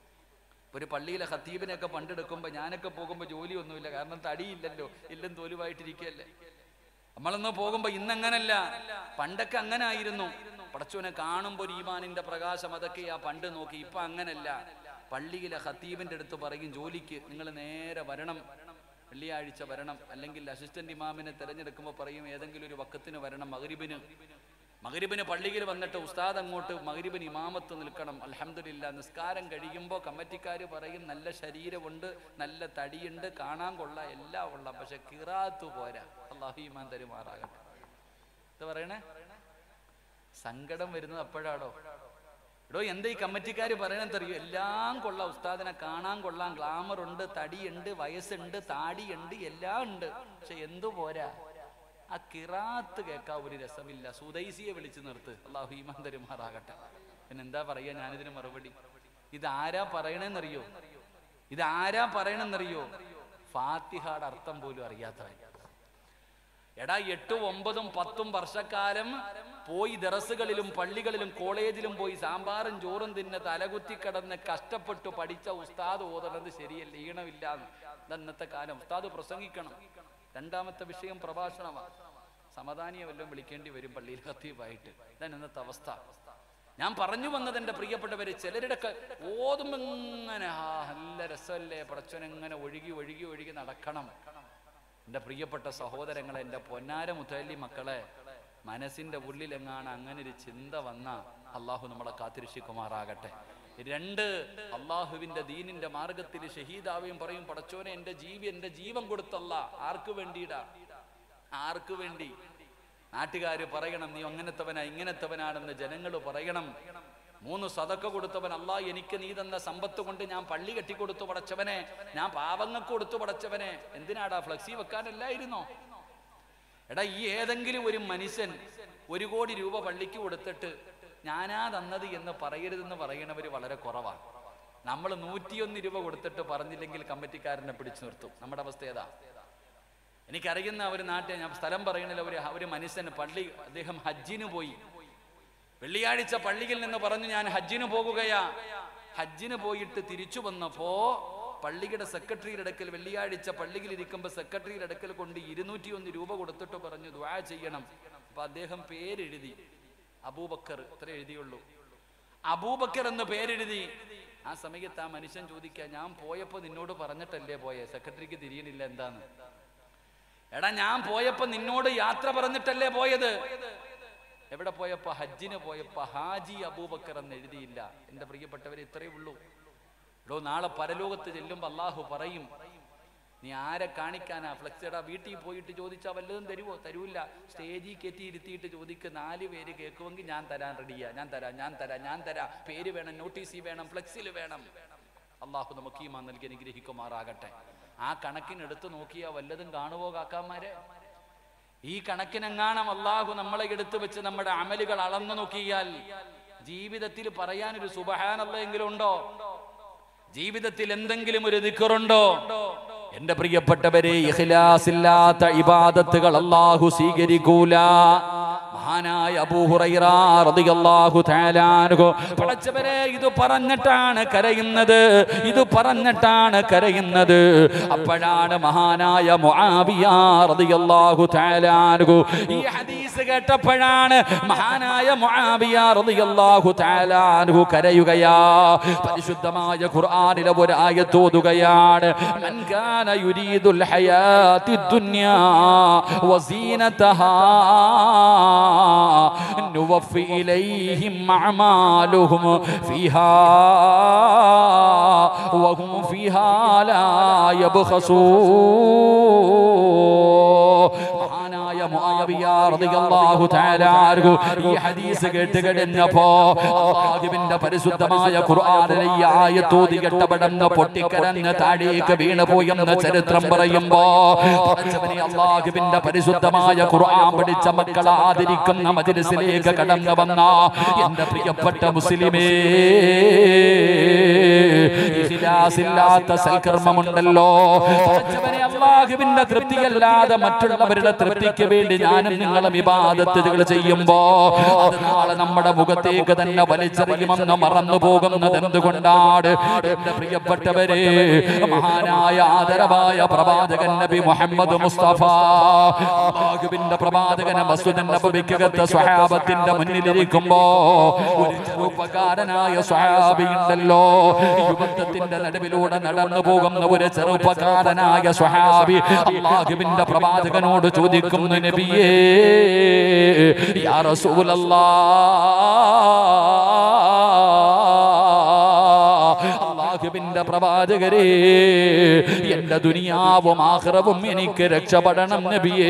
ഒരു പള്ളിയിലെ ഖതീബിനെയൊക്കെ പണ്ടെടുക്കുമ്പോൾ ഞാനൊക്കെ പോകുമ്പോൾ ജോലിയൊന്നുമില്ല, കാരണം തടിയില്ലല്ലോ, എല്ലാം തോലുവായിട്ടിരിക്കുകയല്ലേ. നമ്മളൊന്ന് പോകുമ്പോൾ ഇന്നങ്ങനല്ല, പണ്ടൊക്കെ അങ്ങനെ ആയിരുന്നു. പടച്ചോനെ കാണുമ്പോൾ ഒരു ഈമാനിന്റെ പ്രകാശം, അതൊക്കെയാ പണ്ട് നോക്കി. ഇപ്പൊ അങ്ങനല്ല. പള്ളിയിലെ ഖതീബിന്റെ അടുത്ത് പറയും, ജോലിക്ക് നിങ്ങൾ നേരെ വരണം, വെള്ളിയാഴ്ച വരണം. അല്ലെങ്കിൽ അസിസ്റ്റന്റ് ഇമാമിനെ തിരഞ്ഞെടുക്കുമ്പോൾ പറയും, ഏതെങ്കിലും ഒരു വക്കത്തിന് വരണം, മഗ്രിബിന്. മഗ്രിബിന് പള്ളിയിൽ വന്നിട്ട് ഉസ്താദ് അങ്ങോട്ട് മഗ്രിബിന് ഇമാമത്ത് നിൽക്കണം. അൽഹംദുലില്ലാ, നിസ്കാരം കഴിയുമ്പോൾ കമ്മിറ്റിക്കാർ പറയും, നല്ല ശരീരമുണ്ട്, നല്ല തടിയുണ്ട്, കാണാൻ കൊള്ളാം, എല്ലാം കൊള്ളാം, പക്ഷെ ഖിറാത്ത് പോരാ. അല്ലാഹു ഈമാൻ തരുമാറാകട്ടെ. എന്താ പറയണേ? സങ്കടം വരുന്നത് അപ്പോഴാടോ. എടോ, എന്താ ഈ കമ്മിറ്റിക്കാർ പറയണെന്നറിയോ? എല്ലാം കൊള്ളാം, ഉസ്താദിനെ കാണാൻ കൊള്ളാം, ഗ്ലാമർ ഉണ്ട്, തടിയുണ്ട്, വയസ്സുണ്ട്, താടിയുണ്ട്, എല്ലാം ഉണ്ട്, പക്ഷെ എന്തു പോരാ? ആ ഖിറാത്ത് കേൾക്കാൻ ഒരു രസമില്ല. സുദൈസിയെ വിളിച്ചു നിർത്ത്, അള്ളാഹു ഈമാൻ തരുമാറാകട്ടെ. പിന്നെന്താ പറയാ ഞാനിതിന് മറുപടി? ഇതാരാ പറയണെന്നറിയോ? ഇതാരാ പറയണെന്നറിയോ? ഫാത്തിഹയുടെ അർത്ഥം പോലും അറിയാത്തവൻ. എടാ, എട്ടും ഒമ്പതും പത്തും വർഷക്കാലം പോയി ദറസുകളിലും പള്ളികളിലും കോളേജിലും പോയി സാമ്പാറും ചോറും തിന്ന് തലകുത്തി കിടന്ന് കഷ്ടപ്പെട്ടു പഠിച്ച ഉസ്താദ് ഓതണത് ശരിയല്ല, ഈണമില്ലാന്ന്. ഇന്നത്തെ കാലം ഉസ്താദ് പ്രസംഗിക്കണം. രണ്ടാമത്തെ വിഷയം പ്രഭാഷണമാണ്. സമദാനിയെ വല്ലതും വിളിക്കേണ്ടി വരും പള്ളിയിൽ ഖത്തീബായിട്ട്. ഇതാണ് ഇന്നത്തെ അവസ്ഥ. ഞാൻ പറഞ്ഞു വന്നത് എൻ്റെ പ്രിയപ്പെട്ടവര്, ചിലരുടെ ഓതുമെങ്ങനെ ആ നല്ല രസമല്ലേ പടച്ചോനെങ്ങനെ ഒഴുകി ഒഴുകി ഒഴുകി നടക്കണം. എൻ്റെ പ്രിയപ്പെട്ട സഹോദരങ്ങളെ, എൻ്റെ പൊന്നാര മുത്തല്ലി മക്കളെ, മനസ്സിൻ്റെ ഉള്ളിലെങ്ങാണ് അങ്ങനെ ഒരു ചിന്ത വന്ന അള്ളാഹു നമ്മളെ കാത്തിരക്ഷിക്കുമാറാകട്ടെ. രണ്ട്, അള്ളാഹുവിൻ്റെ ദീനിന്റെ മാർഗത്തിൽ ഷഹീദാവുകയും പറയും, പടച്ചോനെ എൻ്റെ ജീവി എൻ്റെ ജീവൻ കൊടുത്തല്ല. ആർക്ക് വേണ്ടിയിടാ? ആർക്ക് വേണ്ടി? നാട്ടുകാർ പറയണം നീ അങ്ങനത്തവനാ ഇങ്ങനത്തവനാണെന്ന് ജനങ്ങൾ പറയണം. മൂന്ന് സദക്ക കൊടുത്തവൻ, അല്ലാ എനിക്ക് നീ തന്ന സമ്പത്ത് കൊണ്ട് ഞാൻ പള്ളി കെട്ടിക്കൊടുത്തു പടച്ചവനെ, ഞാൻ പാവങ്ങൾക്ക് കൊടുത്തു പടച്ചവനെ. എന്തിനാടാ? ഫ്ലക്സി വെക്കാനല്ലായിരുന്നോ? എടാ, ഈ ഏതെങ്കിലും ഒരു മനുഷ്യൻ ഒരു കോടി രൂപ പള്ളിക്ക് കൊടുത്തിട്ട് ഞാനാ തന്നത് എന്ന് പറയരുതെന്ന് പറയണവർ വളരെ കുറവാണ്. നമ്മൾ നൂറ്റിയൊന്ന് രൂപ കൊടുത്തിട്ട് പറഞ്ഞില്ലെങ്കിൽ കമ്മിറ്റിക്കാരനെ പിടിച്ചു നിർത്തും. നമ്മുടെ അവസ്ഥ ഏതാ? എനിക്കറിയുന്ന ഒരു നാട്ടിൽ, ഞാൻ സ്ഥലം പറയണില്ല, ഒരു ഒരു മനുഷ്യൻ പള്ളി, അദ്ദേഹം ഹജ്ജിന് പോയി. വെള്ളിയാഴ്ച പള്ളിയിൽ നിന്ന് പറഞ്ഞു ഞാൻ ഹജ്ജിന് പോകുകയാ. ഹജ്ജിന് പോയിട്ട് തിരിച്ചു വന്നപ്പോ പള്ളിയുടെ സെക്രട്ടറിയുടെ അടുക്കൽ, വെള്ളിയാഴ്ച പള്ളിയിൽ ഇരിക്കുമ്പോൾ സെക്രട്ടറിയുടെ അടുക്കൽ കൊണ്ട് ഇരുന്നൂറ്റി ഒന്ന് രൂപ കൊടുത്തിട്ട് പറഞ്ഞു ദുആ ചെയ്യണം. അപ്പൊ അദ്ദേഹം പേരെഴുതി, അബൂബക്കർ, ഇത്ര എഴുതിയുള്ളൂ, അബൂബക്കർ എന്ന് പേരെഴുതി. ആ സമയത്ത് ആ മനുഷ്യൻ ചോദിക്കുക, ഞാൻ പോയപ്പോ നിന്നോട് പറഞ്ഞിട്ടല്ലേ പോയെ? സെക്രട്ടറിക്ക് തിരിയണില്ല എന്താന്ന്. എടാ, ഞാൻ പോയപ്പോ നിന്നോട് യാത്ര പറഞ്ഞിട്ടല്ലേ പോയത്? എവിടെ പോയപ്പോ? ഹജ്ജിന് പോയപ്പോ ഹാജി അബൂബക്കർ എന്ന് എഴുതിയില്ല. എന്റെ പ്രിയപ്പെട്ടവരെ, ഇത്രയേ ഉള്ളൂ. എടോ, നാളെ പരലോകത്ത് ചെല്ലുമ്പോ അള്ളാഹു പറയും, നീ ആരെ കാണിക്കാനാ ഫ്ലക്സ്? എടാ, വീട്ടിൽ പോയിട്ട് ചോദിച്ചാൽ വല്ലതും തരുവോ? തരൂല്ല. സ്റ്റേജിൽ കയറ്റി ഇരുത്തിയിട്ട് ചോദിക്കുക, നാല് പേര് കേൾക്കുമെങ്കിൽ ഞാൻ തരാൻ റെഡിയാ, ഞാൻ തരാം ഞാൻ തരാം ഞാൻ തരാം പേര് വേണം, നോട്ടീസിൽ വേണം, ഫ്ലക്സിൽ വേണം. അള്ളാഹു നമുക്ക് ഈമാൻ നൽകി അനുഗ്രഹിക്കുമാറാകട്ടെ. ആ കണക്കിനെടുത്ത് നോക്കിയാൽ വല്ലതും കാണുവോ കാക്കാമാരെ? ഈ കണക്കിനെങ്ങാണം അള്ളാഹു നമ്മളെ എടുത്തു വെച്ച് നമ്മുടെ അമലുകൾ അളന്നു നോക്കിയാൽ ജീവിതത്തിൽ പറയാനൊരു സുബ്ഹാനല്ലാഹെങ്കിലും ഉണ്ടോ? ജീവിതത്തിൽ എന്തെങ്കിലും ഒരു ദിക്റുണ്ടോ? എന്റെ പ്രിയപ്പെട്ടവരെ, ഇഖ്ലാസ് ഇല്ലാത്ത ഇബാദത്തുകൾ അല്ലാഹു സ്വീകരിക്കൂല. മഹാനായ അബൂ ഹുറൈറ റളിയല്ലാഹു തആല അൻഹു, പടച്ചവരെ ഇത് പറഞ്ഞിട്ടാണ് കരയുന്നത്, ഇത് പറഞ്ഞിട്ടാണ് കരയുന്നത്. അപ്പോഴാണ് മഹാനായ മുആവിയ റളിയല്ലാഹു തആല അൻഹു ഈ ഹദീസ് കേട്ടപ്പോഴാണ് മഹാനായ മുആവിയ റളിയല്ലാഹു തആല അൻഹു കരയുകയാ. പരിശുദ്ധമായ ഖുർആനിലെ ഒരു ആയത്ത് ഓതുകയാണ്, മൻ കാന യുരീദുൽ ഹയാത്തിദ് ദുനിയാ വസീനതഹാ نوفي إليهم أعمالهم فيها وهم فيها لا يبخسون. മഹാനായ മുആവിയ റളിയല്ലാഹു തആല അൻഹു ഈ ഹദീസ് കേട്ട് കഴിഞ്ഞപ്പോ അല്ലാഹുവിന്റെ പരിശുദ്ധമായ ഖുർആനിലെ ഈ ആയത്ത് ഓതി കേട്ടപടന്ന് പൊട്ടിക്കരഞ്ഞ് താഴേക്ക് വീണുപോയെന്ന ചരിത്രം പറയുമ്പോ, പടച്ചവനെ, അല്ലാഹുവിന്റെ പരിശുദ്ധമായ ഖുർആൻ പഠിച്ച മക്കളെ ആദരിക്കുന്ന മജ്ലിസിലേക്ക് കടന്നു വന്ന എന്റെ പ്രിയപ്പെട്ട മുസ്ലിമേ, ഇഖ്ലാസ് ഇല്ലാത്ത സൽക്കർമ്മമുണ്ടല്ലോ, പടച്ചവനെ, അല്ലാഹുവിന്റെ തൃപ്തിയല്ലാതെ മറ്റുള്ളവരുടെ തൃപ്തിക്ക് വേണ്ടി ഞാനും നിങ്ങളും ഇബാദത്തുകൾ ചെയ്യുമ്പോ അത് നാളെ നമ്മുടെ മുഖത്തേക്ക് തന്നെ വലിച്ചെറിയുമെന്ന് മറന്നു പോകുന്നത് എന്തുകൊണ്ടാണ്? എന്റെ പ്രിയപ്പെട്ടവരെ, മഹാനായ ആദരവായ പ്രവാചകൻ നബി മുഹമ്മദ് മുസ്തഫ, അല്ലാഹുവിന്റെ പ്രവാചകൻ മസ്ജിദുൻ നബവിക്കകത്ത് സ്വഹാബത്തിന്റെ മുന്നിലിരിക്കുമ്പോ ഒരു ചെറുപ്പക്കാരനായ സ്വഹാബി ഉണ്ടല്ലോ, യുവത്വത്തിന്റെ നടുവിലൂടെ നടന്നു പോകുന്ന ഒരു ചെറുപ്പക്കാരനായ സ്വഹാബി അല്ലാഹുവിന്റെ പ്രവാചകനോട് ചോദിക്കുന്നു, നബിയേ, യാ റസൂലല്ലാഹ്, അല്ലാഹുവിന്റെ പ്രവാചകരെ, എന്റെ ദുനിയാവും ആഖിറവും എനിക്ക് രക്ഷപ്പെടണം നബിയേ.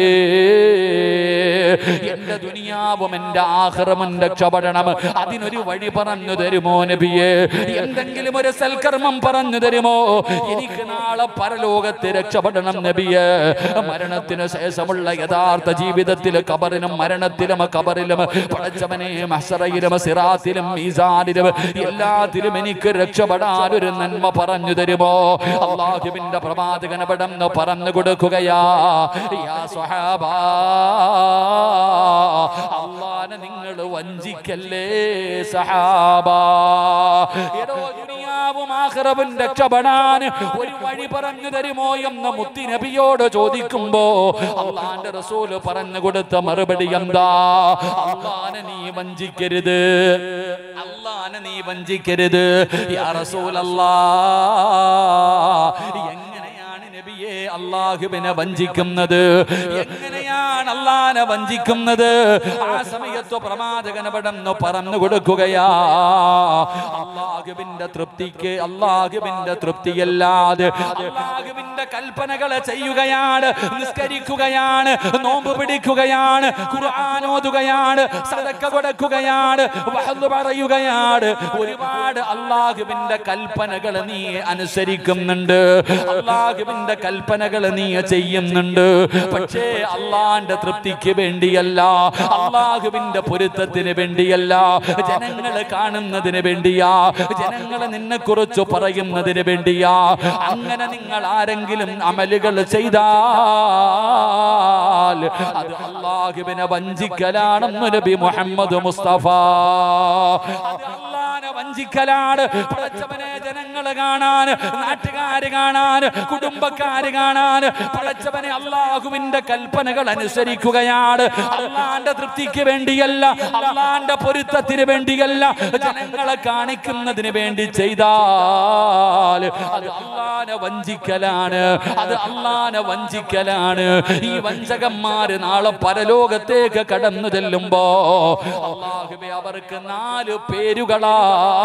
എന്റെ ദുനിയാവും എന്റെ ആഖിറവും രക്ഷപ്പെടണം. അതിനൊരു വഴി പറഞ്ഞു തരുമോ നബിയേ? എന്തെങ്കിലും ഒരു സൽക്കർമ്മം പറഞ്ഞു തരുമോ? എനിക്ക് നാളെ പരലോകത്ത് രക്ഷപ്പെടണം നബിയേ. മരണത്തിന് ശേഷമുള്ള യഥാർത്ഥ ജീവിതത്തിൽ ഖബറിലും മരണത്തിലും ഖബറിലും പടച്ചവനെ മഹ്ശറയിലും സിറാത്തിലും മീസാനിലും എല്ലാത്തിലും എനിക്ക് രക്ഷപ്പെടാൻ ഒരു നന്മ പറഞ്ഞു തരുമോ? അല്ലാഹുവിന്റെ പ്രവാചകൻ അവിടുന്ന് പറഞ്ഞു കൊടുക്കുകയാ, യാ സ്വഹാബാ, അല്ലാഹുവിനെ നിങ്ങൾ വഞ്ചിക്കല്ലേ സഹാബാ. എടോ ദുനിയാവും ആഖിറവും രക്ഷപ്പെടാൻ ഒരു വഴി പറഞ്ഞു തരുമോ എന്ന് മുത്തി നബിയോട് ചോദിക്കുമ്പോ അല്ലാഹുവിന്റെ റസൂൽ പറഞ്ഞു കൊടുത്ത മറുപടി എന്താ? അല്ലാഹുവിനെ നീ വഞ്ചിക്കരുത്, അല്ലാഹുവിനെ നീ വഞ്ചിക്കരുത്. യാ റസൂലല്ലാഹ്, എങ്ങനെയാണ് നബിയെ അല്ലാഹുവിനെ വഞ്ചിക്കുന്നത്? എങ്ങനെയാണ് അല്ലാഹുവിനെ വഞ്ചിക്കുന്നത്? ആ സമയത്ത് പ്രവാചകൻ അവിടുന്ന് പറഞ്ഞു കൊടുക്കുകയാ, അല്ലാഹുവിന്റെ തൃപ്തിക്ക് അല്ലാഹുവിന്റെ തൃപ്തിയല്ലാതെ അല്ലാഹുവിന്റെ കൽപ്പനകളെ ചെയ്യുകയാണ്, നിസ്കരിക്കുകയാണ്, നോമ്പ് പിടിക്കുകയാണ്, ഖുർആൻ ഓതുകയാണ്, സദഖ കൊടുക്കുകയാണ്, വഅദ് പറയുകയാണ്. ഒരുപാട് അല്ലാഹുവിന്റെ കൽപ്പനകൾ നീ അനുസരിക്കുന്നുണ്ട്, അല്ലാഹുവിന്റെ കൽപ്പനകൾ നീ ചെയ്യുന്നുണ്ട്. പക്ഷേ അല്ലാഹുവിന്റെ തൃപ്തിക്ക് വേണ്ടിയല്ല, അല്ലാഹുവിന്റെ പൊരുത്തത്തിന് വേണ്ടിയല്ല, ജനങ്ങളെ കാണുന്നതിന് വേണ്ടിയാ, ജനങ്ങളെ നിന്നെ കുറിച്ച് പറയുന്നതിന് വേണ്ടിയാ. അങ്ങനെ നിങ്ങൾ ആരെങ്കിലും അമലുകൾ ചെയ്താൽ അത് അല്ലാഹുവിനെ വഞ്ചിക്കലാണെന്ന് നബി മുഹമ്മദ് മുസ്തഫ. അത് അല്ലാഹുവിനെ വഞ്ചിക്കലാണ്. പടച്ചവനെ ജനങ്ങളെ കാണാൻ, നാട്ടുകാര് കാണാൻ, കുടുംബക്കാര് കാണാൻ പടച്ചവനെ അല്ലാഹുവിന്റെ കൽപ്പനകൾ അനുസരിക്കുകയാണ്. അല്ലാഹുവിന്റെ തൃപ്തിക്ക് വേണ്ടിയല്ല, അല്ലാഹുവിന്റെ പൊരുത്തത്തിന് വേണ്ടിയല്ല, ജനങ്ങളെ കാണിക്കുന്നതിന് വേണ്ടി ചെയ്താൽ അത് അല്ലാഹുവിനെ വഞ്ചിക്കലാണ്, അത് അല്ലാഹുവിനെ വഞ്ചിക്കലാണ്. ഈ വഞ്ചകന്മാര് നാളെ പരലോകത്തേക്ക് കടന്നു ചെല്ലുമ്പോ അല്ലാഹുവേ അവർക്ക് നാല് പേരുകളാ.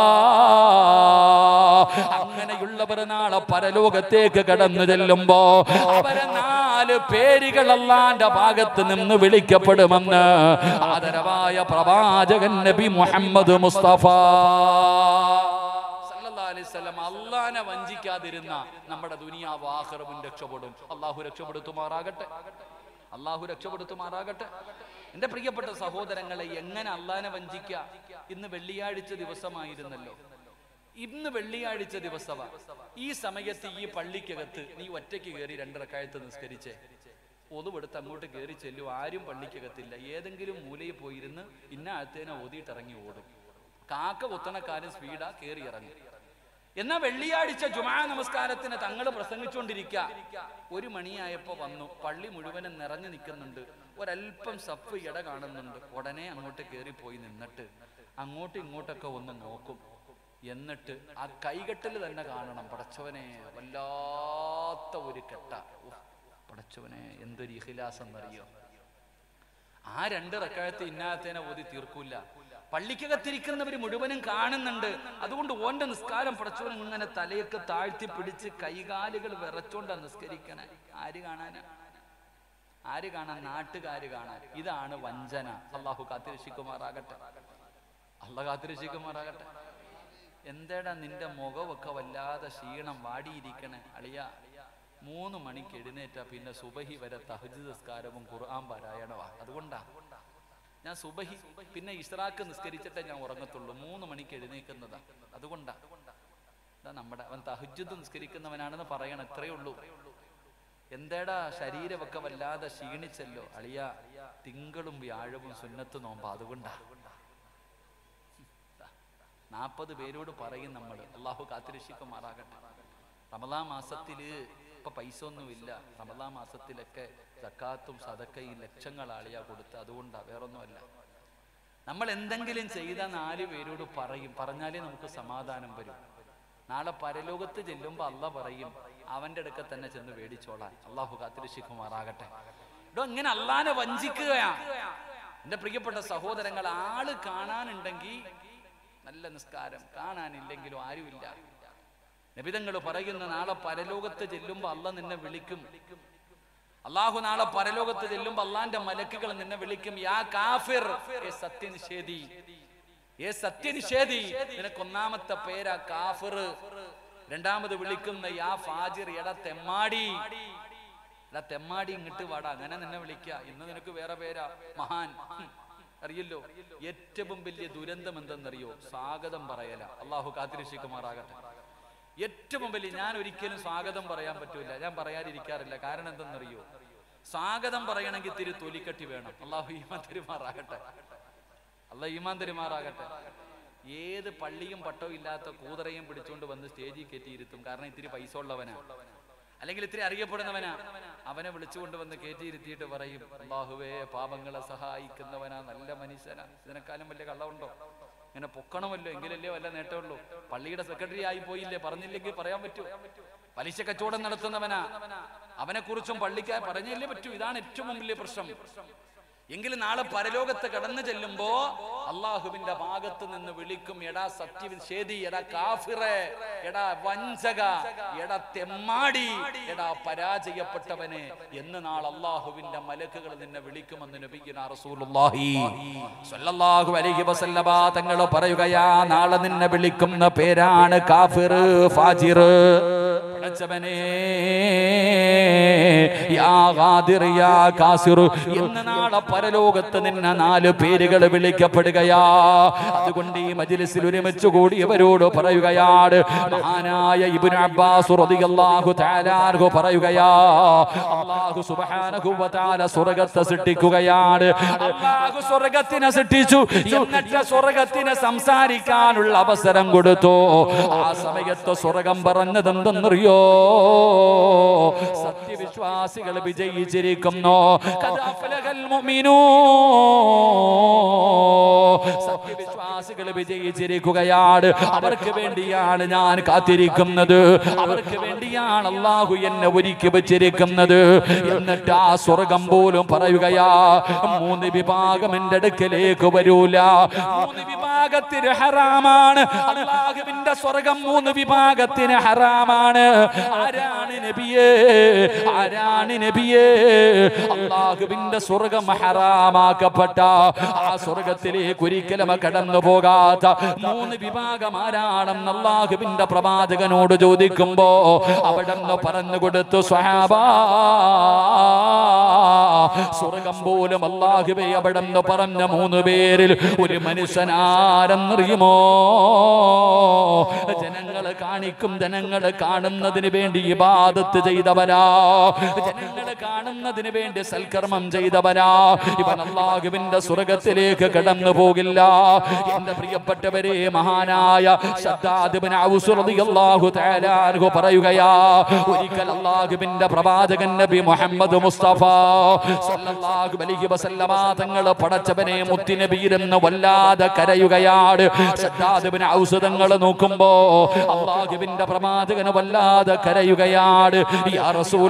അങ്ങനെയുള്ളവർ നാളെ പരലോകത്തേക്ക് കടന്നു ചെല്ലുമ്പോ അവരെ നാല് പേരുകൾ അല്ലാഹുവിന്റെ ഭാഗത്ത് നിന്ന് വിളിക്കപ്പെടുമെന്ന് ആദരവായ പ്രവാചകൻ നബി മുഹമ്മദ് മുസ്തഫ സല്ലല്ലാഹു അലൈഹി വസല്ലം. അല്ലാഹുവിനെ വഞ്ചിക്കാതിരുന്ന നമ്മുടെ ദുനിയാവ് ആഖിറവും രക്ഷപ്പെടും. അല്ലാഹു രക്ഷപ്പെടുത്തുമാറാകട്ടെ, അല്ലാഹു രക്ഷപ്പെടുത്തുമാറാകട്ടെ. എന്റെ പ്രിയപ്പെട്ട സഹോദരങ്ങളെ, എങ്ങനെ അല്ലാഹുവിനെ വഞ്ചിക്കുക? ഇന്ന് വെള്ളിയാഴ്ച ദിവസമായിരുന്നല്ലോ, ഇന്ന് വെള്ളിയാഴ്ച ദിവസമാ. ഈ സമയത്ത് ഈ പള്ളിക്കകത്ത് നീ ഒറ്റയ്ക്ക് കയറി രണ്ട് റക്അത്ത് നിസ്കരിച്ചേ, ഒതുവെടുത്ത് അങ്ങോട്ട് കയറി ചെല്ലും, ആരും പള്ളിക്കകത്തില്ല. ഏതെങ്കിലും മൂലയിൽ പോയിരുന്ന് ഇന്ന അഴത്തേനെ ഓതിയിട്ടിറങ്ങി ഓടും. കാക്ക കുത്തണക്കാരൻ സ്പീഡാ കയറി ഇറങ്ങി. എന്നാ വെള്ളിയാഴ്ച ജുമാ നമസ്കാരത്തിന് തങ്ങൾ പ്രസംഗിച്ചുകൊണ്ടിരിക്കുക. ഒരു മണിയായപ്പോ വന്നു, പള്ളി മുഴുവനും നിറഞ്ഞു നിൽക്കുന്നുണ്ട്, ഒരല്പം സഫ് ഇട കാണുന്നുണ്ട്. ഉടനെ അങ്ങോട്ട് കയറി പോയി നിന്നിട്ട് അങ്ങോട്ടും ഇങ്ങോട്ടൊക്കെ ഒന്ന് നോക്കും. എന്നിട്ട് ആ കൈകെട്ടൽ തന്നെ കാണണം. പടച്ചവനെ, വല്ലാത്ത ഒരു കെട്ട, പടച്ചവനെ എന്തൊരു ഇഖ്ലാസ് എന്നറിയോ. ആ രണ്ട് റക്അത്ത് ഇന്നാത്തേനെ ഓതി തീർക്കൂല. പള്ളിക്കകത്തിരിക്കുന്നവർ മുഴുവനും കാണുന്നുണ്ട്. അതുകൊണ്ട് ഓന്റെ നിസ്കാരം പടച്ചവൻ ഇങ്ങനെ തലയൊക്കെ താഴ്ത്തി പിടിച്ച് കൈകാലുകൾ വിറച്ചോണ്ടാ നിസ്കരിക്കണേ. ആര് കാണാനാ? ആര് കാണാൻ? നാട്ടുകാര് കാണാൻ. ഇതാണ് വഞ്ചന. അള്ളാഹു കാത്തിരക്ഷിക്കുമാറാകട്ടെ, അള്ളാഹു കാത്തിരക്ഷിക്കുമാറാകട്ടെ. എന്തേടാ നിന്റെ മുഖമൊക്കെ വല്ലാതെ ക്ഷീണം വാടിയിരിക്കണേ? അളിയ, മൂന്ന് മണിക്ക് എഴുന്നേറ്റാ പിന്നെ സുബഹി വരെ തഹജ്ജുദ് നിസ്കാരവും ഖുർആൻ പാരായണവാ. അതുകൊണ്ടാ ഞാൻ സുബഹി പിന്നെ ഇസ്റാക്ക് നിസ്കരിച്ചിട്ടേ ഞാൻ ഉറങ്ങത്തുള്ളൂ. മൂന്ന് മണിക്ക് എഴുന്നേക്കുന്നതാ. അതുകൊണ്ടാ നമ്മുടെ അവൻ തഹജ്ജുദ് നിസ്കരിക്കുന്നവനാണെന്ന് പറയണം, എത്രയേ ഉള്ളൂ. എന്തേടാ ശരീരമൊക്കെ വല്ലാതെ ക്ഷീണിച്ചല്ലോ? അളിയ, തിങ്കളും വ്യാഴവും സുന്നത്ത് നോമ്പ. അതുകൊണ്ടാ നാൽപ്പത് പേരോട് പറയും നമ്മൾ. അള്ളാഹു കാത്തിരക്ഷിക്കുമാറാകട്ടെ. റമദാൻ മാസത്തില് ഇപ്പൊ പൈസ ഒന്നുമില്ല. റമദാൻ മാസത്തിലൊക്കെ സക്കാത്തും സദക്കയും ലക്ഷങ്ങളാളിയാ കൊടുത്ത്. അതുകൊണ്ടാ, വേറൊന്നുമല്ല. നമ്മൾ എന്തെങ്കിലും ചെയ്ത നാല് പേരോട് പറയും, പറഞ്ഞാലേ നമുക്ക് സമാധാനം വരും. നാളെ പരലോകത്ത് ചെല്ലുമ്പോ അള്ളാഹ് പറയും, അവന്റെ അടുക്ക തന്നെ ചെന്ന് മേടിച്ചോളാൻ. അള്ളാഹു കാത്തിരക്ഷിക്കുമാറാകട്ടെ. ഇടോ, ഇങ്ങനെ അള്ളാനെ വഞ്ചിക്കുകയാ. എന്റെ പ്രിയപ്പെട്ട സഹോദരങ്ങൾ, ആള് കാണാനുണ്ടെങ്കിൽ നല്ല നിസ്കാരം, കാണാനില്ലെങ്കിലും ആരുമില്ല. നബിതങ്ങൾ പറയുന്ന നാളെ പരലോകത്ത് ചെല്ലുമ്പോ അള്ളാഹ് നിന്നെ വിളിക്കും. അള്ളാഹു നാളെ പരലോകത്ത് ചെല്ലുമ്പോ അള്ളാന്റെ മലക്കുകൾ നിന്നെ വിളിക്കും, യാ കാഫിർ, ഏ സത്യനിഷേധി, ഏ സത്യനിഷേധി. നിനക്ക് ഒന്നാമത്തെ പേരാ കാഫിർ. രണ്ടാമത് വിളിക്കുന്ന യാ ഫാജിർ, എടാ തെമ്മാടി, എടാ തെമ്മാടി ഇങ്ങോട്ട് വാടാ, അങ്ങനെ നിന്നെ വിളിക്കുക. ഇന്ന് നിനക്ക് വേറെ പേരാ മഹാൻ. അറിയല്ലോ ഏറ്റവും വലിയ ദുരന്തം എന്തെന്നറിയോ? സ്വാഗതം പറയല. അള്ളാഹു കാത്തിരക്ഷിക്കുമാറാകട്ടെ. ഏറ്റവും വലിയ, ഞാൻ ഒരിക്കലും സ്വാഗതം പറയാൻ പറ്റൂല, ഞാൻ പറയാതിരിക്കാറില്ല. കാരണം എന്തെന്നറിയോ? സ്വാഗതം പറയണമെങ്കിൽ ഇത്തിരി തൊലിക്കട്ടി വേണം. അള്ളാഹു ഈമാൻ തരുമാറാകട്ടെ, അള്ളാഹ് ഈമാൻ തരുമാറാകട്ടെ. ഏത് പള്ളിയും പട്ടവും ഇല്ലാത്ത കൂതറയും പിടിച്ചുകൊണ്ട് വന്ന് സ്റ്റേജിൽ കയറ്റിയിരുത്തും. കാരണം ഇത്തിരി പൈസ ഉള്ളവനാ, അല്ലെങ്കിൽ ഇത്തിരി അറിയപ്പെടുന്നവനാ. അവനെ വിളിച്ചുകൊണ്ട് വന്ന് കയറ്റിയിരുത്തിയിട്ട് പറയും, അല്ലാഹുവേ പാപങ്ങളെ സഹായിക്കുന്നവനാ, നല്ല മനുഷ്യനാ. ഇതിനെക്കാളും വലിയ കള്ളമുണ്ടോ? ഇങ്ങനെ പൊക്കണമല്ലോ, എങ്കിലല്ലേ വല്ല നേട്ടമുള്ളൂ. പള്ളിയുടെ സെക്രട്ടറി ആയി പോയില്ലേ, പറഞ്ഞില്ലെങ്കിൽ പറയാൻ പറ്റൂ. പലിശ കച്ചവടം നടത്തുന്നവനാ, അവനെ കുറിച്ചും പള്ളിക്കാർ പറഞ്ഞില്ലേ പറ്റൂ. ഇതാണ് ഏറ്റവും വലിയ പ്രശ്നം. എങ്കിലും നാളെ പരലോകത്ത് കടന്നു ചെല്ലുമ്പോ അള്ളാഹുവിന്റെ ഭാഗത്ത് നിന്ന് വിളിക്കും, എടാ സത്യനിഷേധി, എടാ കാഫിറെ, എടാ വഞ്ചക, എടാ തെമ്മാടി, എടാ പരാജയപ്പെട്ടവനെ എന്ന് നാളെ അള്ളാഹുവിന്റെ മലക്കുകൾ നിന്നെ വിളിക്കുമെന്ന് നബിയുനാ റസൂലുള്ളാഹി സ്വല്ലല്ലാഹു അലൈഹി വസല്ലമ തങ്ങൾ പറയുകയാ, നാളെ നിന്നെ വിളിക്കുന്ന പേരാണ് കാഫിർ, ഫാജിർ. പടച്ചവനേ, യാ ഗാദിർ, യാ കാസിർ എന്ന് നാളെ പരലോകത്ത് നിന്നെ നാല് പേരുകൾ വിളിക്കപ്പെടുകയാ. അതുകൊണ്ട് ഈ മജ്ലിസിൽ ഒരുമിച്ച് കൂടിയവരോട് പറയുകയാണ്, മഹാനായ ഇബ്നു അബ്ബാസ് റളിയല്ലാഹു തആല അൻഹു പറയുകയാ, അല്ലാഹു സുബ്ഹാനഹു വ തആല സ്വർഗ്ഗത്തെ സൃഷ്ടിക്കുകയാണ്. അല്ലാഹു സ്വർഗ്ഗത്തിനെ സൃഷ്ടിച്ചു, എന്നിട്ട് സ്വർഗ്ഗത്തിന് സംസാരിക്കാനുള്ള അവസരം കൊടുത്തു. ആ സമയത്ത് സ്വർഗ്ഗം പറഞ്ഞത് എന്തെന്നറിയോ? സത്യവിശ്വാസികൾ വിജയിച്ചിരിക്കുന്നു. സത്യവിശ്വാസികൾ വിജയിച്ചിരിക്കുകയാണ്. അവർക്ക് വേണ്ടിയാണ് ഞാൻ കാത്തിരിക്കുന്നത്, അവർക്ക് വേണ്ടിയാണ് അല്ലാഹു എന്നെ ഒരുക്കി വെച്ചിരിക്കുന്നത്. എന്നിട്ട് ആ സ്വർഗം പോലും പറയുകയാ, മൂന്ന് വിഭാഗം എന്റെ അടുക്കലേക്ക് വരൂല. മൂന്ന് വിഭാഗത്തിന് ഹറാമാണ്. അല്ലാഹുവിന്റെ സ്വർഗം മൂന്ന് വിഭാഗത്തിന് ഹറാമാണ്. ആരാണ് നബിയേ? ആരാണ് നബിയേ? അല്ലാഹുവിന്റെ സ്വർഗം ഹറാമാക്കപ്പെട്ട ആ സ്വർഗത്തിലേക്ക് ഒരിക്കലും കടന്നു പോകാത്ത മൂന്ന് വിഭാഗം ആരാണെന്ന് അല്ലാഹുവിന്റെ പ്രവാചകനോട് ചോദിക്കുമ്പോ അവിടെന്ന് പറഞ്ഞു കൊടുത്തു, സ്വഹാബാ, സ്വർഗം പോലും അല്ലാഹുവേ അവിടെന്ന് പറഞ്ഞ മൂന്ന് പേരിൽ ഒരു മനുഷ്യനാരെന്നറിയുമോ? ജനങ്ങളെ കാണിക്കും, ജനങ്ങളെ കാണുന്നതിന് വേണ്ടി ഇബാദത്ത് ചെയ്തവനാ, ജനങ്ങളെ കാണുന്നതിന് വേണ്ടി സൽക്കർമ്മം ചെയ്തവനാ. ഇവൻ അല്ലാഹുവിന്റെ സ്വർഗ്ഗത്തിലേക്ക് കടന്നു പോകില്ല. എന്റെ പ്രിയപ്പെട്ടവരെ, മഹാനായ ശദ്ദാദ് ഇബ്നു ഔസ് റളിയല്ലാഹു തആല അൻഹു പറയുകയാ, ഒരിക്കൽ അല്ലാഹുവിന്റെ പ്രവാചകൻ നബി മുഹമ്മദ് മുസ്തഫ സല്ലല്ലാഹു അലൈഹി വസല്ലമ തങ്ങൾ പടച്ചവനെ മുത്തുനബിയെന്ന് വല്ലാതെ കരയുകയാണ്. ശദ്ദാദ് ഇബ്നു ഔസ് തങ്ങൾ നോക്കുമ്പോ അല്ലാഹുവിന്റെ പ്രവാചകന് വല്ലാതെ കരയുകയാണ്. യാ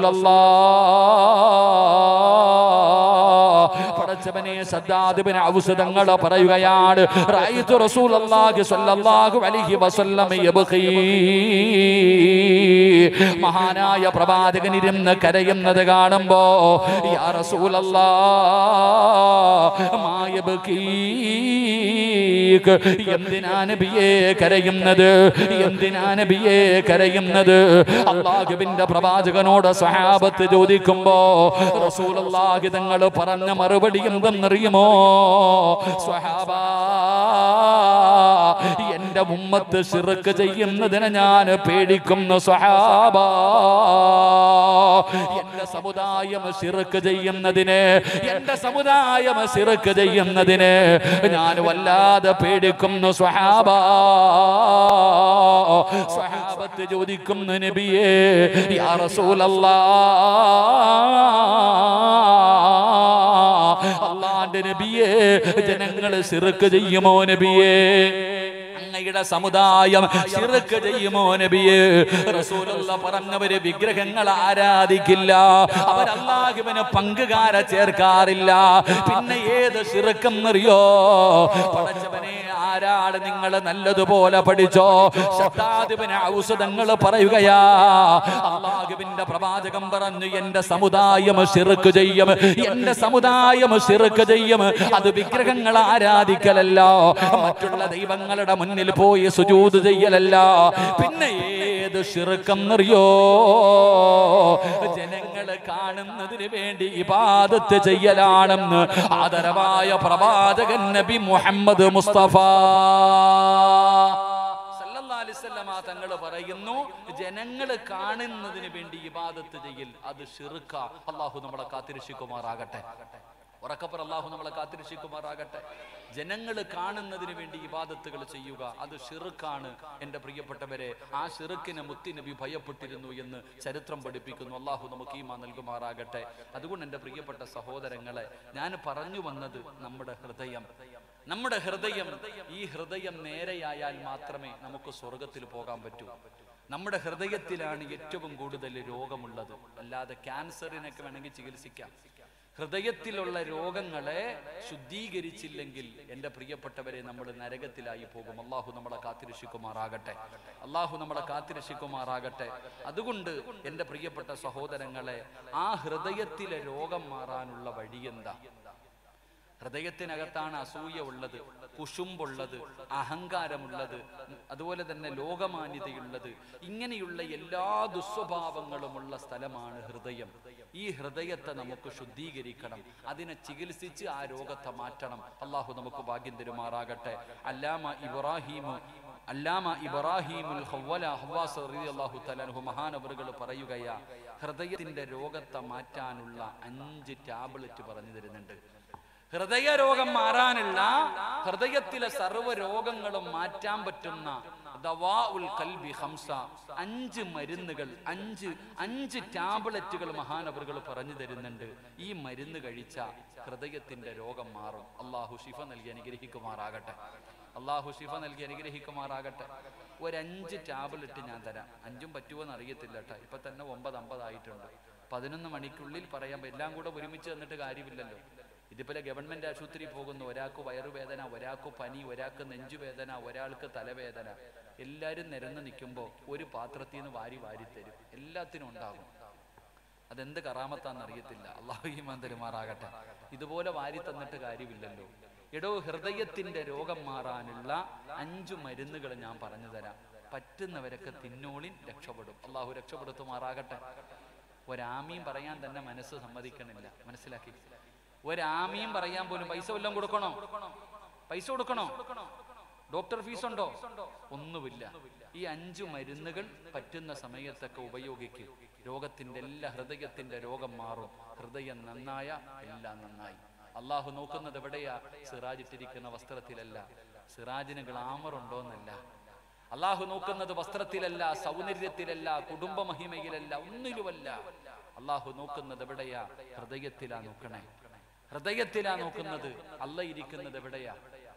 റസൂലല്ലാഹ്, പടച്ചവനെ ശദ്ദാദ് ഇബ്നു ഔസ് തങ്ങൾ പറയുകയാണ്, റഅയ്തു റസൂലല്ലാഹി സ്വല്ലല്ലാഹു അലൈഹി വസല്ലം യബ്ഖി. മഹാനായ പ്രവാചകൻ ഇരുന്ന് കരയുന്നത് കാണുമ്പോ, യാ റസൂലല്ലാഹ് മാ യബ്കീക, എന്തിനാ നബിയേ കരയുന്നത്? എന്തിനാ നബിയേ കരയുന്നത്? അല്ലാഹുവിന്റെ പ്രവാചകനോട് സ്വഹാബത്ത് ചോദിക്കുമ്പോ റസൂലുള്ളാഹി തങ്ങൾ പറഞ്ഞ മറുപടി എന്തെന്നറിയുമോ? സ്വഹാബാ, എന്റെ ഉമ്മത്ത് ശിർക്ക് ചെയ്യുന്നതിനെ ഞാൻ പേടിക്കുന്നു. സ്വഹാബാ, എന്റെ സമുദായം ശിർക്ക് ചെയ്യുന്നതിന്, എന്റെ സമുദായം ശിർക്ക് ചെയ്യുന്നതിന് ഞാൻ വല്ലാതെ പേടിക്കുന്നു. സ്വഹാബാ, സ്വഹാബത്ത് ചോദിക്കുന്നു, നബിയേ, യാ റസൂലല്ലാഹ്, അല്ലാഹുവിന്റെ നബിയേ, ജനങ്ങൾ ശിർക്ക് ചെയ്യുമോ നബിയേ? അങ്ങയുടെ സമുദായം ശിർക്ക് ചെയ്യുമോ നബിയേ? റസൂലുള്ള പറഞ്ഞവര് വിഗ്രഹങ്ങൾ ആരാധിക്കില്ല, അവർ അല്ലാഹുവിന് പങ്കുകാരെ ചേർക്കാറില്ല. പിന്നെ ഏത് ശിർക്കെന്നറിയോ? പടച്ചവനെ ആരാണ് നിങ്ങൾ നല്ലതുപോലെ പഠിച്ചോ. ശദ്ദാദിബ്നു ഔസ് തങ്ങൾ പറയുകയാ, അല്ലാഹുവിന്റെ പ്രവാചകൻ പറഞ്ഞു, എന്റെ സമുദായം ശിർക്ക് ചെയ്യും, എന്റെ സമുദായം ശിർക്ക് ചെയ്യും. അത് വിഗ്രഹങ്ങൾ ആരാധിക്കലല്ല, മറ്റുള്ള ദൈവങ്ങളുടെ മുന്നിൽ പോയി സുജൂദ് ചെയ്യലല്ല. പിന്നെ ഏത് ശിർക്കെന്നറിയോ? ജനങ്ങളെ കാണുന്നതിന് വേണ്ടി ഇബാദത്ത് ചെയ്യലാണെന്ന് ആദരവായ പ്രവാചകൻ നബി മുഹമ്മദ് മുസ്തഫ സല്ലല്ലാഹു അലൈഹി വസല്ലമ തങ്ങൾ പറയുന്നു, ജനങ്ങളെ കാണുന്നതിന് വേണ്ടി ഇബാദത്ത് ചെയ്യൽ അത് ശിർക്ക. അല്ലാഹു നമ്മളെ കാത്തിരക്ഷിക്കുമാറാകട്ടെ. ഉറക്കപ്പുറ അല്ലാഹു നമ്മളെ കാത്തിരക്ഷിക്കുമാറാകട്ടെ. ജനങ്ങൾ കാണുന്നതിന് വേണ്ടി ഇബാദത്തുകൾ ചെയ്യുക അത് ശിർക്കാണ്. എൻ്റെ പ്രിയപ്പെട്ടവരെ, ആ ശിർക്കിനെ മുത്തി നബി ഭയപ്പെട്ടിരുന്നു എന്ന് ചരിത്രം പഠിപ്പിക്കുന്നു. അല്ലാഹു നമുക്ക് ഈമാൻ നൽകുമാറാകട്ടെ. അതുകൊണ്ട് എൻ്റെ പ്രിയപ്പെട്ട സഹോദരങ്ങളെ, ഞാൻ പറഞ്ഞു വന്നത് നമ്മുടെ ഹൃദയം നമ്മുടെ ഹൃദയം ഈ ഹൃദയം നേരെയായാൽ മാത്രമേ നമുക്ക് സ്വർഗത്തിൽ പോകാൻ പറ്റൂ. നമ്മുടെ ഹൃദയത്തിലാണ് ഏറ്റവും കൂടുതൽ രോഗമുള്ളത്. അല്ലാതെ ക്യാൻസറിനൊക്കെ വേണമെങ്കിൽ ചികിത്സിക്കാം. ഹൃദയത്തിലുള്ള രോഗങ്ങളെ ശുദ്ധീകരിച്ചില്ലെങ്കിൽ എൻ്റെ പ്രിയപ്പെട്ടവരെ നമ്മൾ നരകത്തിലായി പോകും. അല്ലാഹു നമ്മളെ കാത്തിരക്ഷിക്കുമാറാകട്ടെ. അല്ലാഹു നമ്മളെ കാത്തിരക്ഷിക്കുമാറാകട്ടെ. അതുകൊണ്ട് എൻ്റെ പ്രിയപ്പെട്ട സഹോദരങ്ങളെ, ആ ഹൃദയത്തിലെ രോഗം മാറാനുള്ള വഴിയെന്താ? ഹൃദയത്തിനകത്താണ് അസൂയ ഉള്ളത്, കുശുമ്പുള്ളത്, അഹങ്കാരമുള്ളത്, അതുപോലെ തന്നെ ലോകമാന്യതയുള്ളത്. ഇങ്ങനെയുള്ള എല്ലാ ദുസ്വഭാവങ്ങളുമുള്ള സ്ഥലമാണ് ഹൃദയം. ഈ ഹൃദയത്തെ നമുക്ക് ശുദ്ധീകരിക്കണം, അതിനെ ചികിത്സിച്ച് ആ രോഗത്തെ മാറ്റണം. അല്ലാഹു നമുക്ക് ഭാഗ്യം തരുമാറാകട്ടെ. അല്ലാമ ഇബ്രാഹിം അല്ലാമ ഇബ്രാഹിമുൽ ഖവ്വല ഹവ്വാസ് റളിയല്ലാഹു തആല അൻഹു മഹാനവറുകൾ പറയുകയാ, ഹൃദയത്തിന്റെ രോഗത്തെ മാറ്റാനുള്ള അഞ്ച് ടാബ്ലറ്റ് പറഞ്ഞു തരുന്നുണ്ട്. ഹൃദയ രോഗം മാറാനുള്ള, ഹൃദയത്തിലെ സർവ്വ രോഗങ്ങളും മാറ്റാൻ പറ്റുന്ന ദവാഉൽ ഖൽബി ഖംസ, അഞ്ച് മരുന്നുകൾ, അഞ്ച് അഞ്ച് ടാബ്ലറ്റുകൾ മഹാനവറുകൾ പറഞ്ഞു തരുന്നുണ്ട്. ഈ മരുന്ന് കഴിച്ച ഹൃദയത്തിന്റെ രോഗം മാറും. അല്ലാഹു ശിഫ നൽകി അനുഗ്രഹിക്കുമാറാകട്ടെ. അല്ലാഹു ശിഫ നൽകി അനുഗ്രഹിക്കുമാറാകട്ടെ. ഒരഞ്ച് ടാബ്ലറ്റ് ഞാൻ തരാം. അഞ്ചും പറ്റുമോന്ന് അറിയത്തില്ല കേട്ടോ. ഇപ്പൊ തന്നെ ഒമ്പത് അമ്പതായിട്ടുണ്ട്. പതിനൊന്ന് മണിക്കുള്ളിൽ പറയാം. എല്ലാം കൂടെ ഒരുമിച്ച് തന്നിട്ട് കാര്യമില്ലല്ലോ. ഇതുപോലെ ഗവൺമെന്റ് ആശുപത്രി പോകുന്നു, ഒരാൾക്ക് വയറുവേദന, ഒരാൾക്ക് പനി, ഒരാൾക്ക് നെഞ്ചുവേദന, ഒരാൾക്ക് തലവേദന. എല്ലാവരും നിരന്ന് നിൽക്കുമ്പോൾ ഒരു പാത്രത്തിൽ നിന്ന് വാരി വാരി തരും. എല്ലാത്തിനും ഉണ്ടാകും. അതെന്ത് കറാമത്താന്ന് അറിയത്തില്ല. അല്ലാഹു ഈമാൻ തരുമാറാകട്ടെ. ഇതുപോലെ വാരി തന്നിട്ട് കാര്യമില്ലല്ലോ. എടോ, ഹൃദയത്തിന്റെ രോഗം മാറാനുള്ള അഞ്ചു മരുന്നുകൾ ഞാൻ പറഞ്ഞു തരാം. പറ്റുന്നവരൊക്കെ തിന്നോളിൻ, രക്ഷപ്പെടും. അല്ലാഹു രക്ഷപ്പെടുത്തുമാറാകട്ടെ. ഒരാമീൻ പറയാൻ തന്നെ മനസ്സ് സമ്മതിക്കണില്ല. മനസ്സിലാക്കി? ഒരാമീൻ പറയാൻ പോലും പൈസ വല്ലതും കൊടുക്കണോ? പൈസ കൊടുക്കണോ? ഡോക്ടർ ഫീസ് ഉണ്ടോ? ഒന്നുമില്ല. ഈ അഞ്ചു മരുന്നുകൾ പറ്റുന്ന സമയത്തൊക്കെ ഉപയോഗിക്കും. രോഗത്തിന്റെ എല്ലാ ഹൃദയത്തിന്റെ രോഗം മാറും. ഹൃദയം നന്നായ എല്ലാം നന്നായി. അള്ളാഹു നോക്കുന്നത് എവിടെയാ? സിറാജ് ഇട്ടിരിക്കുന്ന വസ്ത്രത്തിലല്ല, സിറാജിന് ഗ്ലാമർ ഉണ്ടോന്നല്ല. അള്ളാഹു നോക്കുന്നത് വസ്ത്രത്തിലല്ല, സൗന്ദര്യത്തിലല്ല, കുടുംബ മഹിമയിലല്ല, ഒന്നിലുമല്ല. അള്ളാഹു നോക്കുന്നത് എവിടെയാ? ഹൃദയത്തിലാ നോക്കണേ. ഹൃദയത്തിലാ നോക്കുന്നത്. അല്ല ഇരിക്കുന്നത് എവിടെയാ?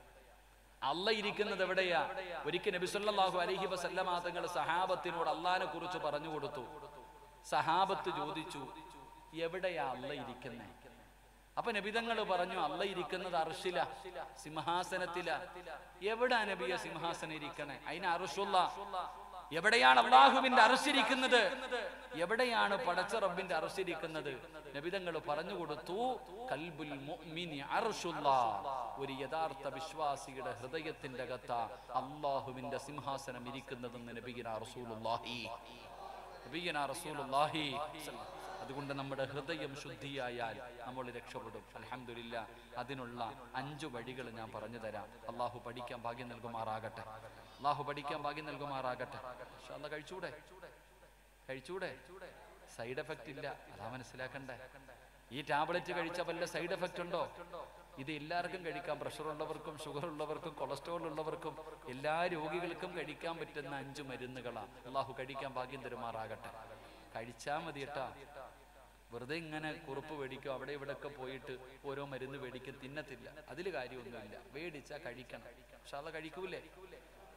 അല്ല ഇരിക്കുന്നത് എവിടെയാ? ഒരിക്കൽ നബി സല്ലല്ലാഹു അലൈഹി വസല്ലമ തങ്ങൾ സഹാബത്തിനോട് അള്ളാഹിനെ കുറിച്ച് പറഞ്ഞു കൊടുത്തു. സഹാബത്ത് ചോദിച്ചു, എവിടെയാ അല്ല ഇരിക്കുന്നേ? അപ്പൊ നബിതങ്ങൾ പറഞ്ഞു, അല്ല ഇരിക്കുന്നത് അർശില, സിംഹാസനത്തില. എവിടാ നബിയ സിംഹാസനം ഇരിക്കണേ? അതിന് അർശുള്ള. എവിടെയാണ് അള്ളാഹുവിന്റെ അർശിരിക്കുന്നത്? എവിടെയാണ് പടച്ച റബ്ബിന്റെ അർശിരിക്കുന്നത്? നബിതങ്ങൾ പറഞ്ഞു കൊടുത്തു, ഖൽബുൽ മുഅ്മിനി അർശുല്ലാഹ്. ഒരു യഥാർത്ഥ വിശ്വാസിയുടെ ഹൃദയത്തിന്റെ അകത്ത് അള്ളാഹുവിന്റെ സിംഹാസനം ഇരിക്കുന്നതെന്ന് നബിയുനാ റസൂലുള്ളാഹി നബിയുനാ റസൂലുള്ളാഹി. അതുകൊണ്ട് നമ്മുടെ ഹൃദയം ശുദ്ധിയായാൽ നമ്മൾ രക്ഷപ്പെടും. അൽഹംദുലില്ലാഹ്. അതിനുള്ള അഞ്ചു വഴികൾ ഞാൻ പറഞ്ഞു തരാം. അള്ളാഹു പഠിക്കാൻ ഭാഗ്യം നൽകുമാറാകട്ടെ. അള്ളാഹു പഠിക്കാൻ ഭാഗ്യം നൽകുമാറാകട്ടെ. ഇൻഷാ അല്ലാഹ് കഴിച്ചൂടെ? കഴിച്ചൂടെ? സൈഡ് എഫക്റ്റ് ഇല്ല, അതാ മനസ്സിലാക്കണ്ടേ. ഈ ടാബ്ലറ്റ് കഴിച്ച വല്ല സൈഡ് എഫക്റ്റ് ഉണ്ടോ? ഇത് എല്ലാവർക്കും കഴിക്കാം. പ്രഷർ ഉള്ളവർക്കും, ഷുഗർ ഉള്ളവർക്കും, കൊളസ്ട്രോൾ ഉള്ളവർക്കും, എല്ലാ രോഗികൾക്കും കഴിക്കാൻ പറ്റുന്ന അഞ്ചു മരുന്നുകളാണ്. അള്ളാഹു കഴിക്കാൻ ഭാഗ്യം തരുമാറാകട്ടെ. കഴിച്ചാൽ മതി കേട്ടാ. വെറുതെ ഇങ്ങനെ കുറുപ്പ് മേടിക്കും, അവിടെ ഇവിടെയൊക്കെ പോയിട്ട് ഓരോ മരുന്ന് മേടിക്കും, തിന്നത്തില്ല. അതിൽ കാര്യമൊന്നുമില്ല. മേടിച്ചാൽ കഴിക്കണം. പക്ഷെ അത് കഴിക്കൂലേ?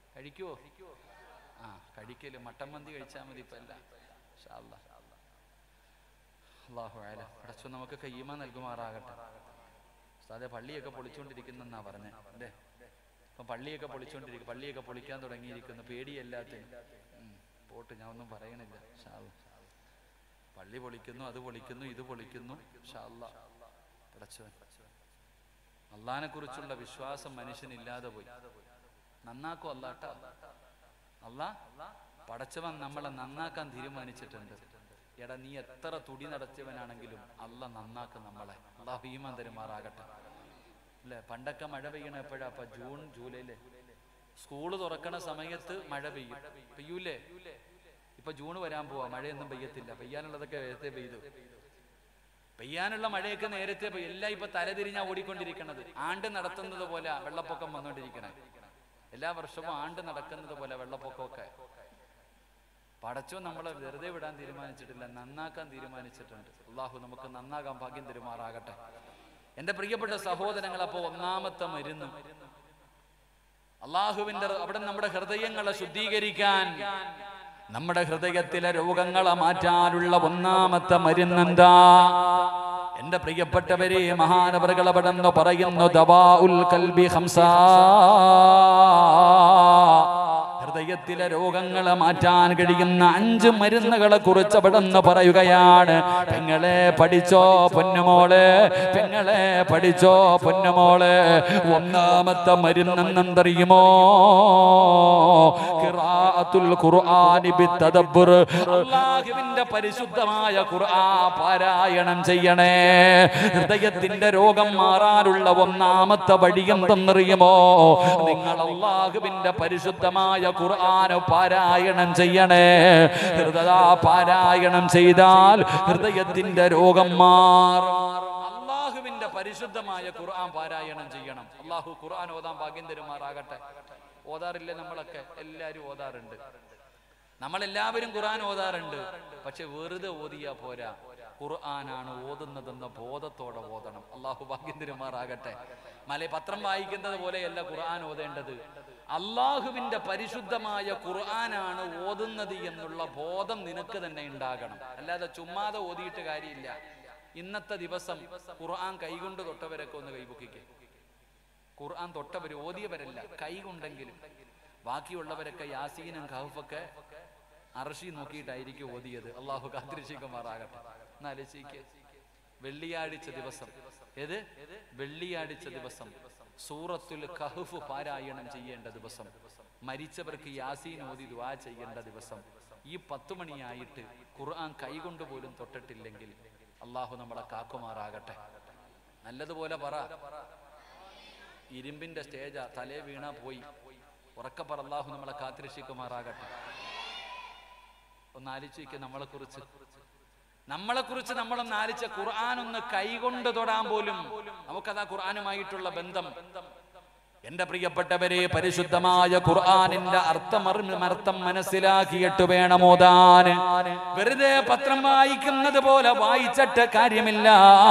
കഴിക്കുവോ? ആ കഴിക്കല് മട്ടൻ മന്തി കഴിച്ചാൽ മതി ഇപ്പം എല്ലാം. ഇൻഷാ അല്ലാഹ്. അല്ലാഹു അഅലം. പടച്ചോ നമുക്കൊക്കെ ഈമാൻ നൽകുമാറാകട്ടെ. ഉസ്താദെ പള്ളിയൊക്കെ പൊളിച്ചുകൊണ്ടിരിക്കുന്നെന്നാ പറഞ്ഞത് അല്ലേ? അപ്പം പള്ളിയൊക്കെ പൊളിച്ചുകൊണ്ടിരിക്കും, പള്ളിയൊക്കെ പൊളിക്കാൻ തുടങ്ങിയിരിക്കുന്നു. പേടിയെല്ലാത്തിനും. പോട്ട്, ഞാൻ ഒന്നും പറയണില്ല. ഇൻഷാ അല്ലാഹ്. പള്ളി പൊളിക്കുന്നു, അത് പൊളിക്കുന്നു, ഇത് പൊളിക്കുന്നു. ഇൻഷാ അല്ലാഹ്. പടച്ചവൻ അള്ളാഹിനെ കുറിച്ചുള്ള വിശ്വാസം മനുഷ്യനില്ലാതെ പോയി. നന്നാക്കും അല്ലാട്ട. അല്ലാഹ് പടച്ചവൻ നമ്മളെ നന്നാക്കാൻ തീരുമാനിച്ചിട്ടുണ്ട്. എടാ നീ എത്ര തുടി നടത്തിയവനാണെങ്കിലും അള്ളാഹ് നന്നാക്കും നമ്മളെ. അള്ളാഹു ഈമാൻ തരുമാറാകട്ടെ. അല്ലേ? പണ്ടൊക്കെ മഴ പെയ്യണ എപ്പോഴാ? അപ്പൊ ജൂൺ ജൂലൈയിലെ സ്കൂള് തുറക്കണ സമയത്ത് മഴ പെയ്യും. പെയ്യൂലേ? ഇപ്പൊ ജൂൺ വരാൻ പോവാ, മഴയൊന്നും പെയ്യത്തില്ല. പെയ്യാനുള്ളതൊക്കെ നേരത്തെ പെയ്തു. പെയ്യാനുള്ള മഴയൊക്കെ നേരത്തെ പെയ്യും. എല്ലാം ഇപ്പൊ തലതിരിഞ്ഞാ ഓടിക്കൊണ്ടിരിക്കണത്. ആണ്ട് നടത്തുന്നത് പോലെ വെള്ളപ്പൊക്കം വന്നോണ്ടിരിക്കണേ. എല്ലാ വർഷവും ആണ്ട് നടക്കുന്നത് പോലെ വെള്ളപ്പൊക്കമൊക്കെ. പടച്ചോ നമ്മളെ വെറുതെ വിടാൻ തീരുമാനിച്ചിട്ടില്ല, നന്നാക്കാൻ തീരുമാനിച്ചിട്ടുണ്ട്. അള്ളാഹു നമുക്ക് നന്നാകാൻ ഭാഗ്യം തരുമാറാകട്ടെ. എന്റെ പ്രിയപ്പെട്ട സഹോദരങ്ങൾ, അപ്പോ ഒന്നാമത്തെ മരുന്ന് അള്ളാഹുവിന്റെ അവിടെ നമ്മുടെ ഹൃദയങ്ങളെ ശുദ്ധീകരിക്കാൻ, നമ്മുടെ ഹൃദയത്തിലെ രോഗങ്ങളെ മാറ്റാനുള്ള ഒന്നാമത്തെ മരുന്നെന്താ? എന്റെ പ്രിയപ്പെട്ടവരെ, മഹാനവറുകൾ അവിടെന്ന് പറയുന്നു, ദവാഉൽ ഖൽബി ഖംസാ. ഹൃദയത്തിലെ രോഗങ്ങളെ മാറ്റാൻ കഴിയുന്ന അഞ്ച് മരുന്നുകളെ കുറിച്ച് അവിടെന്ന് പറയുകയാണ്. പെങ്ങളെ പഠിച്ചോ പൊന്നുമോളെ, പെങ്ങളെ പഠിച്ചോ പൊന്നുമോളെ. ഒന്നാമത്തെ മരുന്നെന്തറിയുമോ? ഖിറാഅത്തുൽ ഖുർആനി ബിത്തദബ്ബുർ. അല്ലാഹുവിന്റെ പരിശുദ്ധമായ ഖുർആൻ പാരായണം ചെയ്യണേ. ഹൃദയത്തിന്റെ രോഗം മാറാനുള്ള ഒന്നാമത്തെ വഴി എന്തെന്നറിയുമോ? നിങ്ങൾ അല്ലാഹുവിന്റെ പരിശുദ്ധമായ ഖുർആൻ പാരായണം ചെയ്യണേ. ഹൃദയ പാരായണം ചെയ്താൽ ഹൃദയത്തിന്റെ രോഗം മാറും. അല്ലാഹുവിന്റെ പരിശുദ്ധമായ ഖുർആൻ പാരായണം ചെയ്യണം. അല്ലാഹു ഖുർആൻ ഓതാൻ ഭാഗ്യം തരുമാറാകട്ടെ. ഓതാറില്ല നമ്മളൊക്കെ? എല്ലാവരും ഓതാറുണ്ട്. നമ്മളെല്ലാവരും ഖുർആൻ ഓതാറുണ്ട്. പക്ഷെ വെറുതെ ഓതിയാ പോരാ, ഖുർആനാണ് ഓതുന്നതെന്ന ബോധത്തോടെ ഓതണം. അല്ലാഹു ഭാഗ്യം തരുമാറാകട്ടെ. മല പത്രം വായിക്കുന്നത് പോലെയല്ല ഖുർആൻ ഓതേണ്ടത്. അള്ളാഹുവിന്റെ പരിശുദ്ധമായ ഖുർആനാണ് ഓതുന്നത് എന്നുള്ള ബോധം നിനക്ക് തന്നെ ഉണ്ടാകണം. അല്ലാതെ ചുമ്മാതെ ഓതിയിട്ട് കാര്യമില്ല. ഇന്നത്തെ ദിവസം ഖുർആൻ കൈകൊണ്ട് തൊട്ടവരൊക്കെ ഒന്ന് കൈപൊക്കിക്കേ. ഖുർആൻ തൊട്ടവർ, ഓതിയവരല്ല, കൈകൊണ്ടെങ്കിലും. ബാക്കിയുള്ളവരൊക്കെ യാസീനും ഖഹഫൊക്കെ അർശി നോക്കിയിട്ടായിരിക്കും ഓതിയത്. അള്ളാഹു കാത്തിരക്ഷിക്കുമാറാകട്ടെ. എന്നാലോചിക്ക്, വെള്ളിയാഴ്ച ദിവസം, ഏത് വെള്ളിയാഴ്ച ദിവസം സൂറത്തുൽ കഹ്ഫ് പാരായണം ചെയ്യേണ്ട ദിവസം, മരിച്ചവർക്ക് യാസീൻ ഓതി ദുആ ചെയ്യേണ്ട ദിവസം, ഈ പത്തു മണിയായിട്ട് ഖുർആൻ കൈകൊണ്ട് പോലും തൊട്ടിട്ടില്ലെങ്കിൽ അള്ളാഹു നമ്മളെ കാക്കുമാറാകട്ടെ. നല്ലതുപോലെ പറ. ഇരുമ്പിന്റെ സ്റ്റേജാ, തലേ വീണാ പോയി. ഉറക്കപ്പറ. അള്ളാഹു നമ്മളെ കാത്തിരക്ഷിക്കുമാറാകട്ടെ. ഒന്ന് ആലോചിക്കുക നമ്മളെ കുറിച്ച്, നമ്മളെ കുറിച്ച് നമ്മളൊന്ന് ആലോചിച്ച. ഖുർആൻ ഒന്ന് കൈകൊണ്ട് തൊടാൻ പോലും നമുക്കതാ ഖുർആനുമായിട്ടുള്ള ബന്ധം. എന്റെ പ്രിയപ്പെട്ടവരെ, പരിശുദ്ധമായ ഖുർആനിന്റെ അർത്ഥം അർത്ഥം മനസ്സിലാക്കിയിട്ട് വേണം ഓതാൻ. വെറുതെ പത്രം വായിക്കുന്നത് പോലെ വായിച്ചിട്ട് കാര്യമില്ല.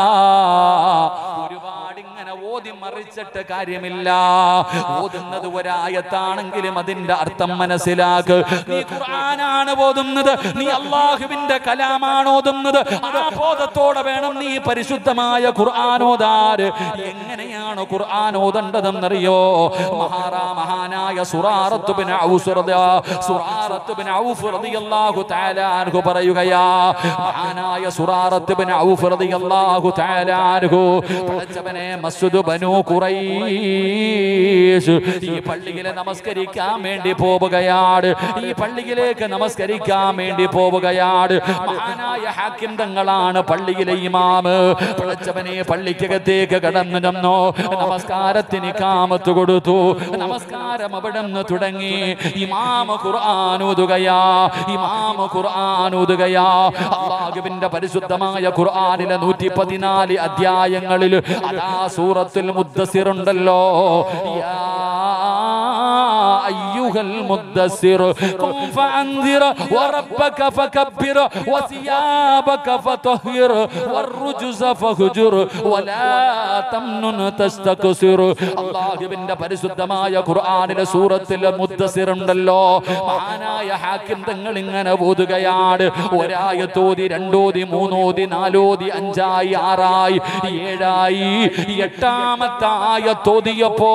ഒരുപാട് ഇങ്ങനെ ഓതി മറിച്ചിട്ട് കാര്യമില്ല. ഓതുന്നത് ഒരായത്താണെങ്കിലും അതിന്റെ അർത്ഥം മനസ്സിലാക്ക്. നീ ഖുർആനാണ് ഓതുന്നത്, നീ അല്ലാഹുവിന്റെ കലാമാണ് ഓതുന്നത്. ആ ബോധത്തോടെ വേണം നീ പരിശുദ്ധമായ ഖുർആൻ ഓതാൻ. എങ്ങനെയാണ് ഖുർആൻ ഓതേണ്ടതെന്നറിയോ? മഹാറാ മഹാനായ സുറാറത്ത് ബിൻ ഔഫ് സുറാറത്ത് ബിൻ ഔഫ് റളിയല്ലാഹു തആല അൻഹു പറയുകയാ. മഹാനായ സുറാറത്ത് ബിൻ ഔഫ് റളിയല്ലാഹു തആല അൻഹു പടച്ചവനെ മസ്ജിദ് ബനൂ ഖുറൈശ് ഈ പള്ളിയിലെ നമസ്കരിക്കാൻ വേണ്ടി പോവുകയാണ്. ഈ പള്ളിയിലേക്ക് നമസ്കരിക്കാൻ വേണ്ടി പോവുകയാണ്. മഹാനായ ഹാക്കിം തങ്ങളാണ് പള്ളിയിലെ ഇമാമ്. പടച്ചവനെ പള്ളിക്കകത്തേക്ക് കടന്നു ചെന്നു. നമസ്കാരത്തിന് ഇഖാമത്ത് കൊടുത്തു. നമസ്കാരം അവിടെ നിന്ന് തുടങ്ങി. ഇമാമ ഖുർആൻ ഓതുകയാ, ഇമാമ ഖുർആൻ ഓതുകയാ. അല്ലാഹുവിന്റെ പരിശുദ്ധമായ ഖുർആനിലെ നൂറ്റി പതിനാല് അധ്യായങ്ങളിൽ അതാ സൂറത്തുൽ മുദ്ദസിർ ഉണ്ടല്ലോ. യാ അയ്യുഹ അയ്യുഹൽ മുദ്ദസ്സിർ ഖും ഫഅൻദിർ വറബ്ബക ഫകബ്ബിർ വസിയാബക ഫതഹിർ വറുജ്സ ഫഹ്ജുർ വലാ തംനുൻ തസ്തക്സിർ. അല്ലാഹുവിന്റെ പരിശുദ്ധമായ ഖുർആനിലെ സൂറത്തിൽ മുദ്ദസ്സിർ ഉണ്ടല്ലോ. മഹാനായ ഹാക്കിം തങ്ങൾ ഇങ്ങനെ ഓതുകയാണ്. ഒരായത്തോതി, രണ്ടോതി, മൂന്നോതി, നാലോതി, അഞ്ചായി, ആറായി, ഏഴായി, എട്ടാമത്തെ ആയത്തോതിയപ്പോ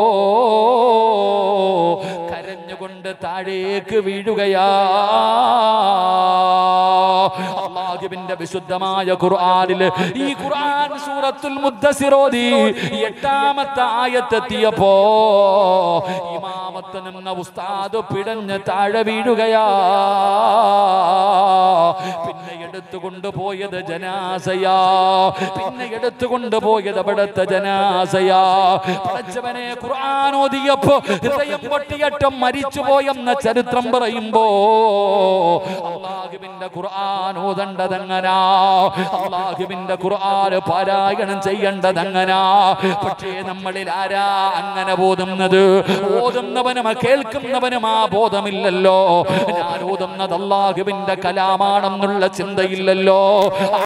കരഞ്ഞുകൊണ്ട് താഴേക്ക് വീഴുകയാ. അല്ലാഹുവിന്റെ വിശുദ്ധമായ ഖുർആനിൽ ഈ ഖുർആൻ സൂറത്തുൽ മുദ്ദസ്സിർ ഓതി എട്ടാമത്തെ ആയത്തെത്തിയപ്പോ ഇമാമത്ത് നിന്ന ഉസ്താദ് പിടഞ്ഞ് താഴെ വീഴുകയാ. പിന്നെ എടുത്തുകൊണ്ടുപോയത് ജനാസയാ. പിന്നെ എടുത്തുകൊണ്ടുപോയത് അവിടുത്തെ ജനാസയാ. പടച്ചവനെ, ഖുർആൻ ഓതിയപ്പോ ഹൃദയം പൊട്ടിയട്ടം മരിച്ചുപോയെന്ന ചരിത്രം പറയുമ്പോ അല്ലാഹുവിന്റെ ഖുർആൻ ഓതണ്ടതെങ്ങനാ, അല്ലാഹുവിന്റെ ഖുർആൻ പാരായണം ചെയ്യേണ്ടതെങ്ങനാ. പക്ഷേ നമ്മളിൽ ആരാ അങ്ങനെ ഓതുന്നത്? ഓതുന്നവനും കേൾക്കുന്നവനും ആ ബോധമില്ലല്ലോ. ഞാൻ ഓതുന്നത് അല്ലാഹുവിന്റെ കലാമാണെന്നുള്ള ചിന്തയില്ലല്ലോ.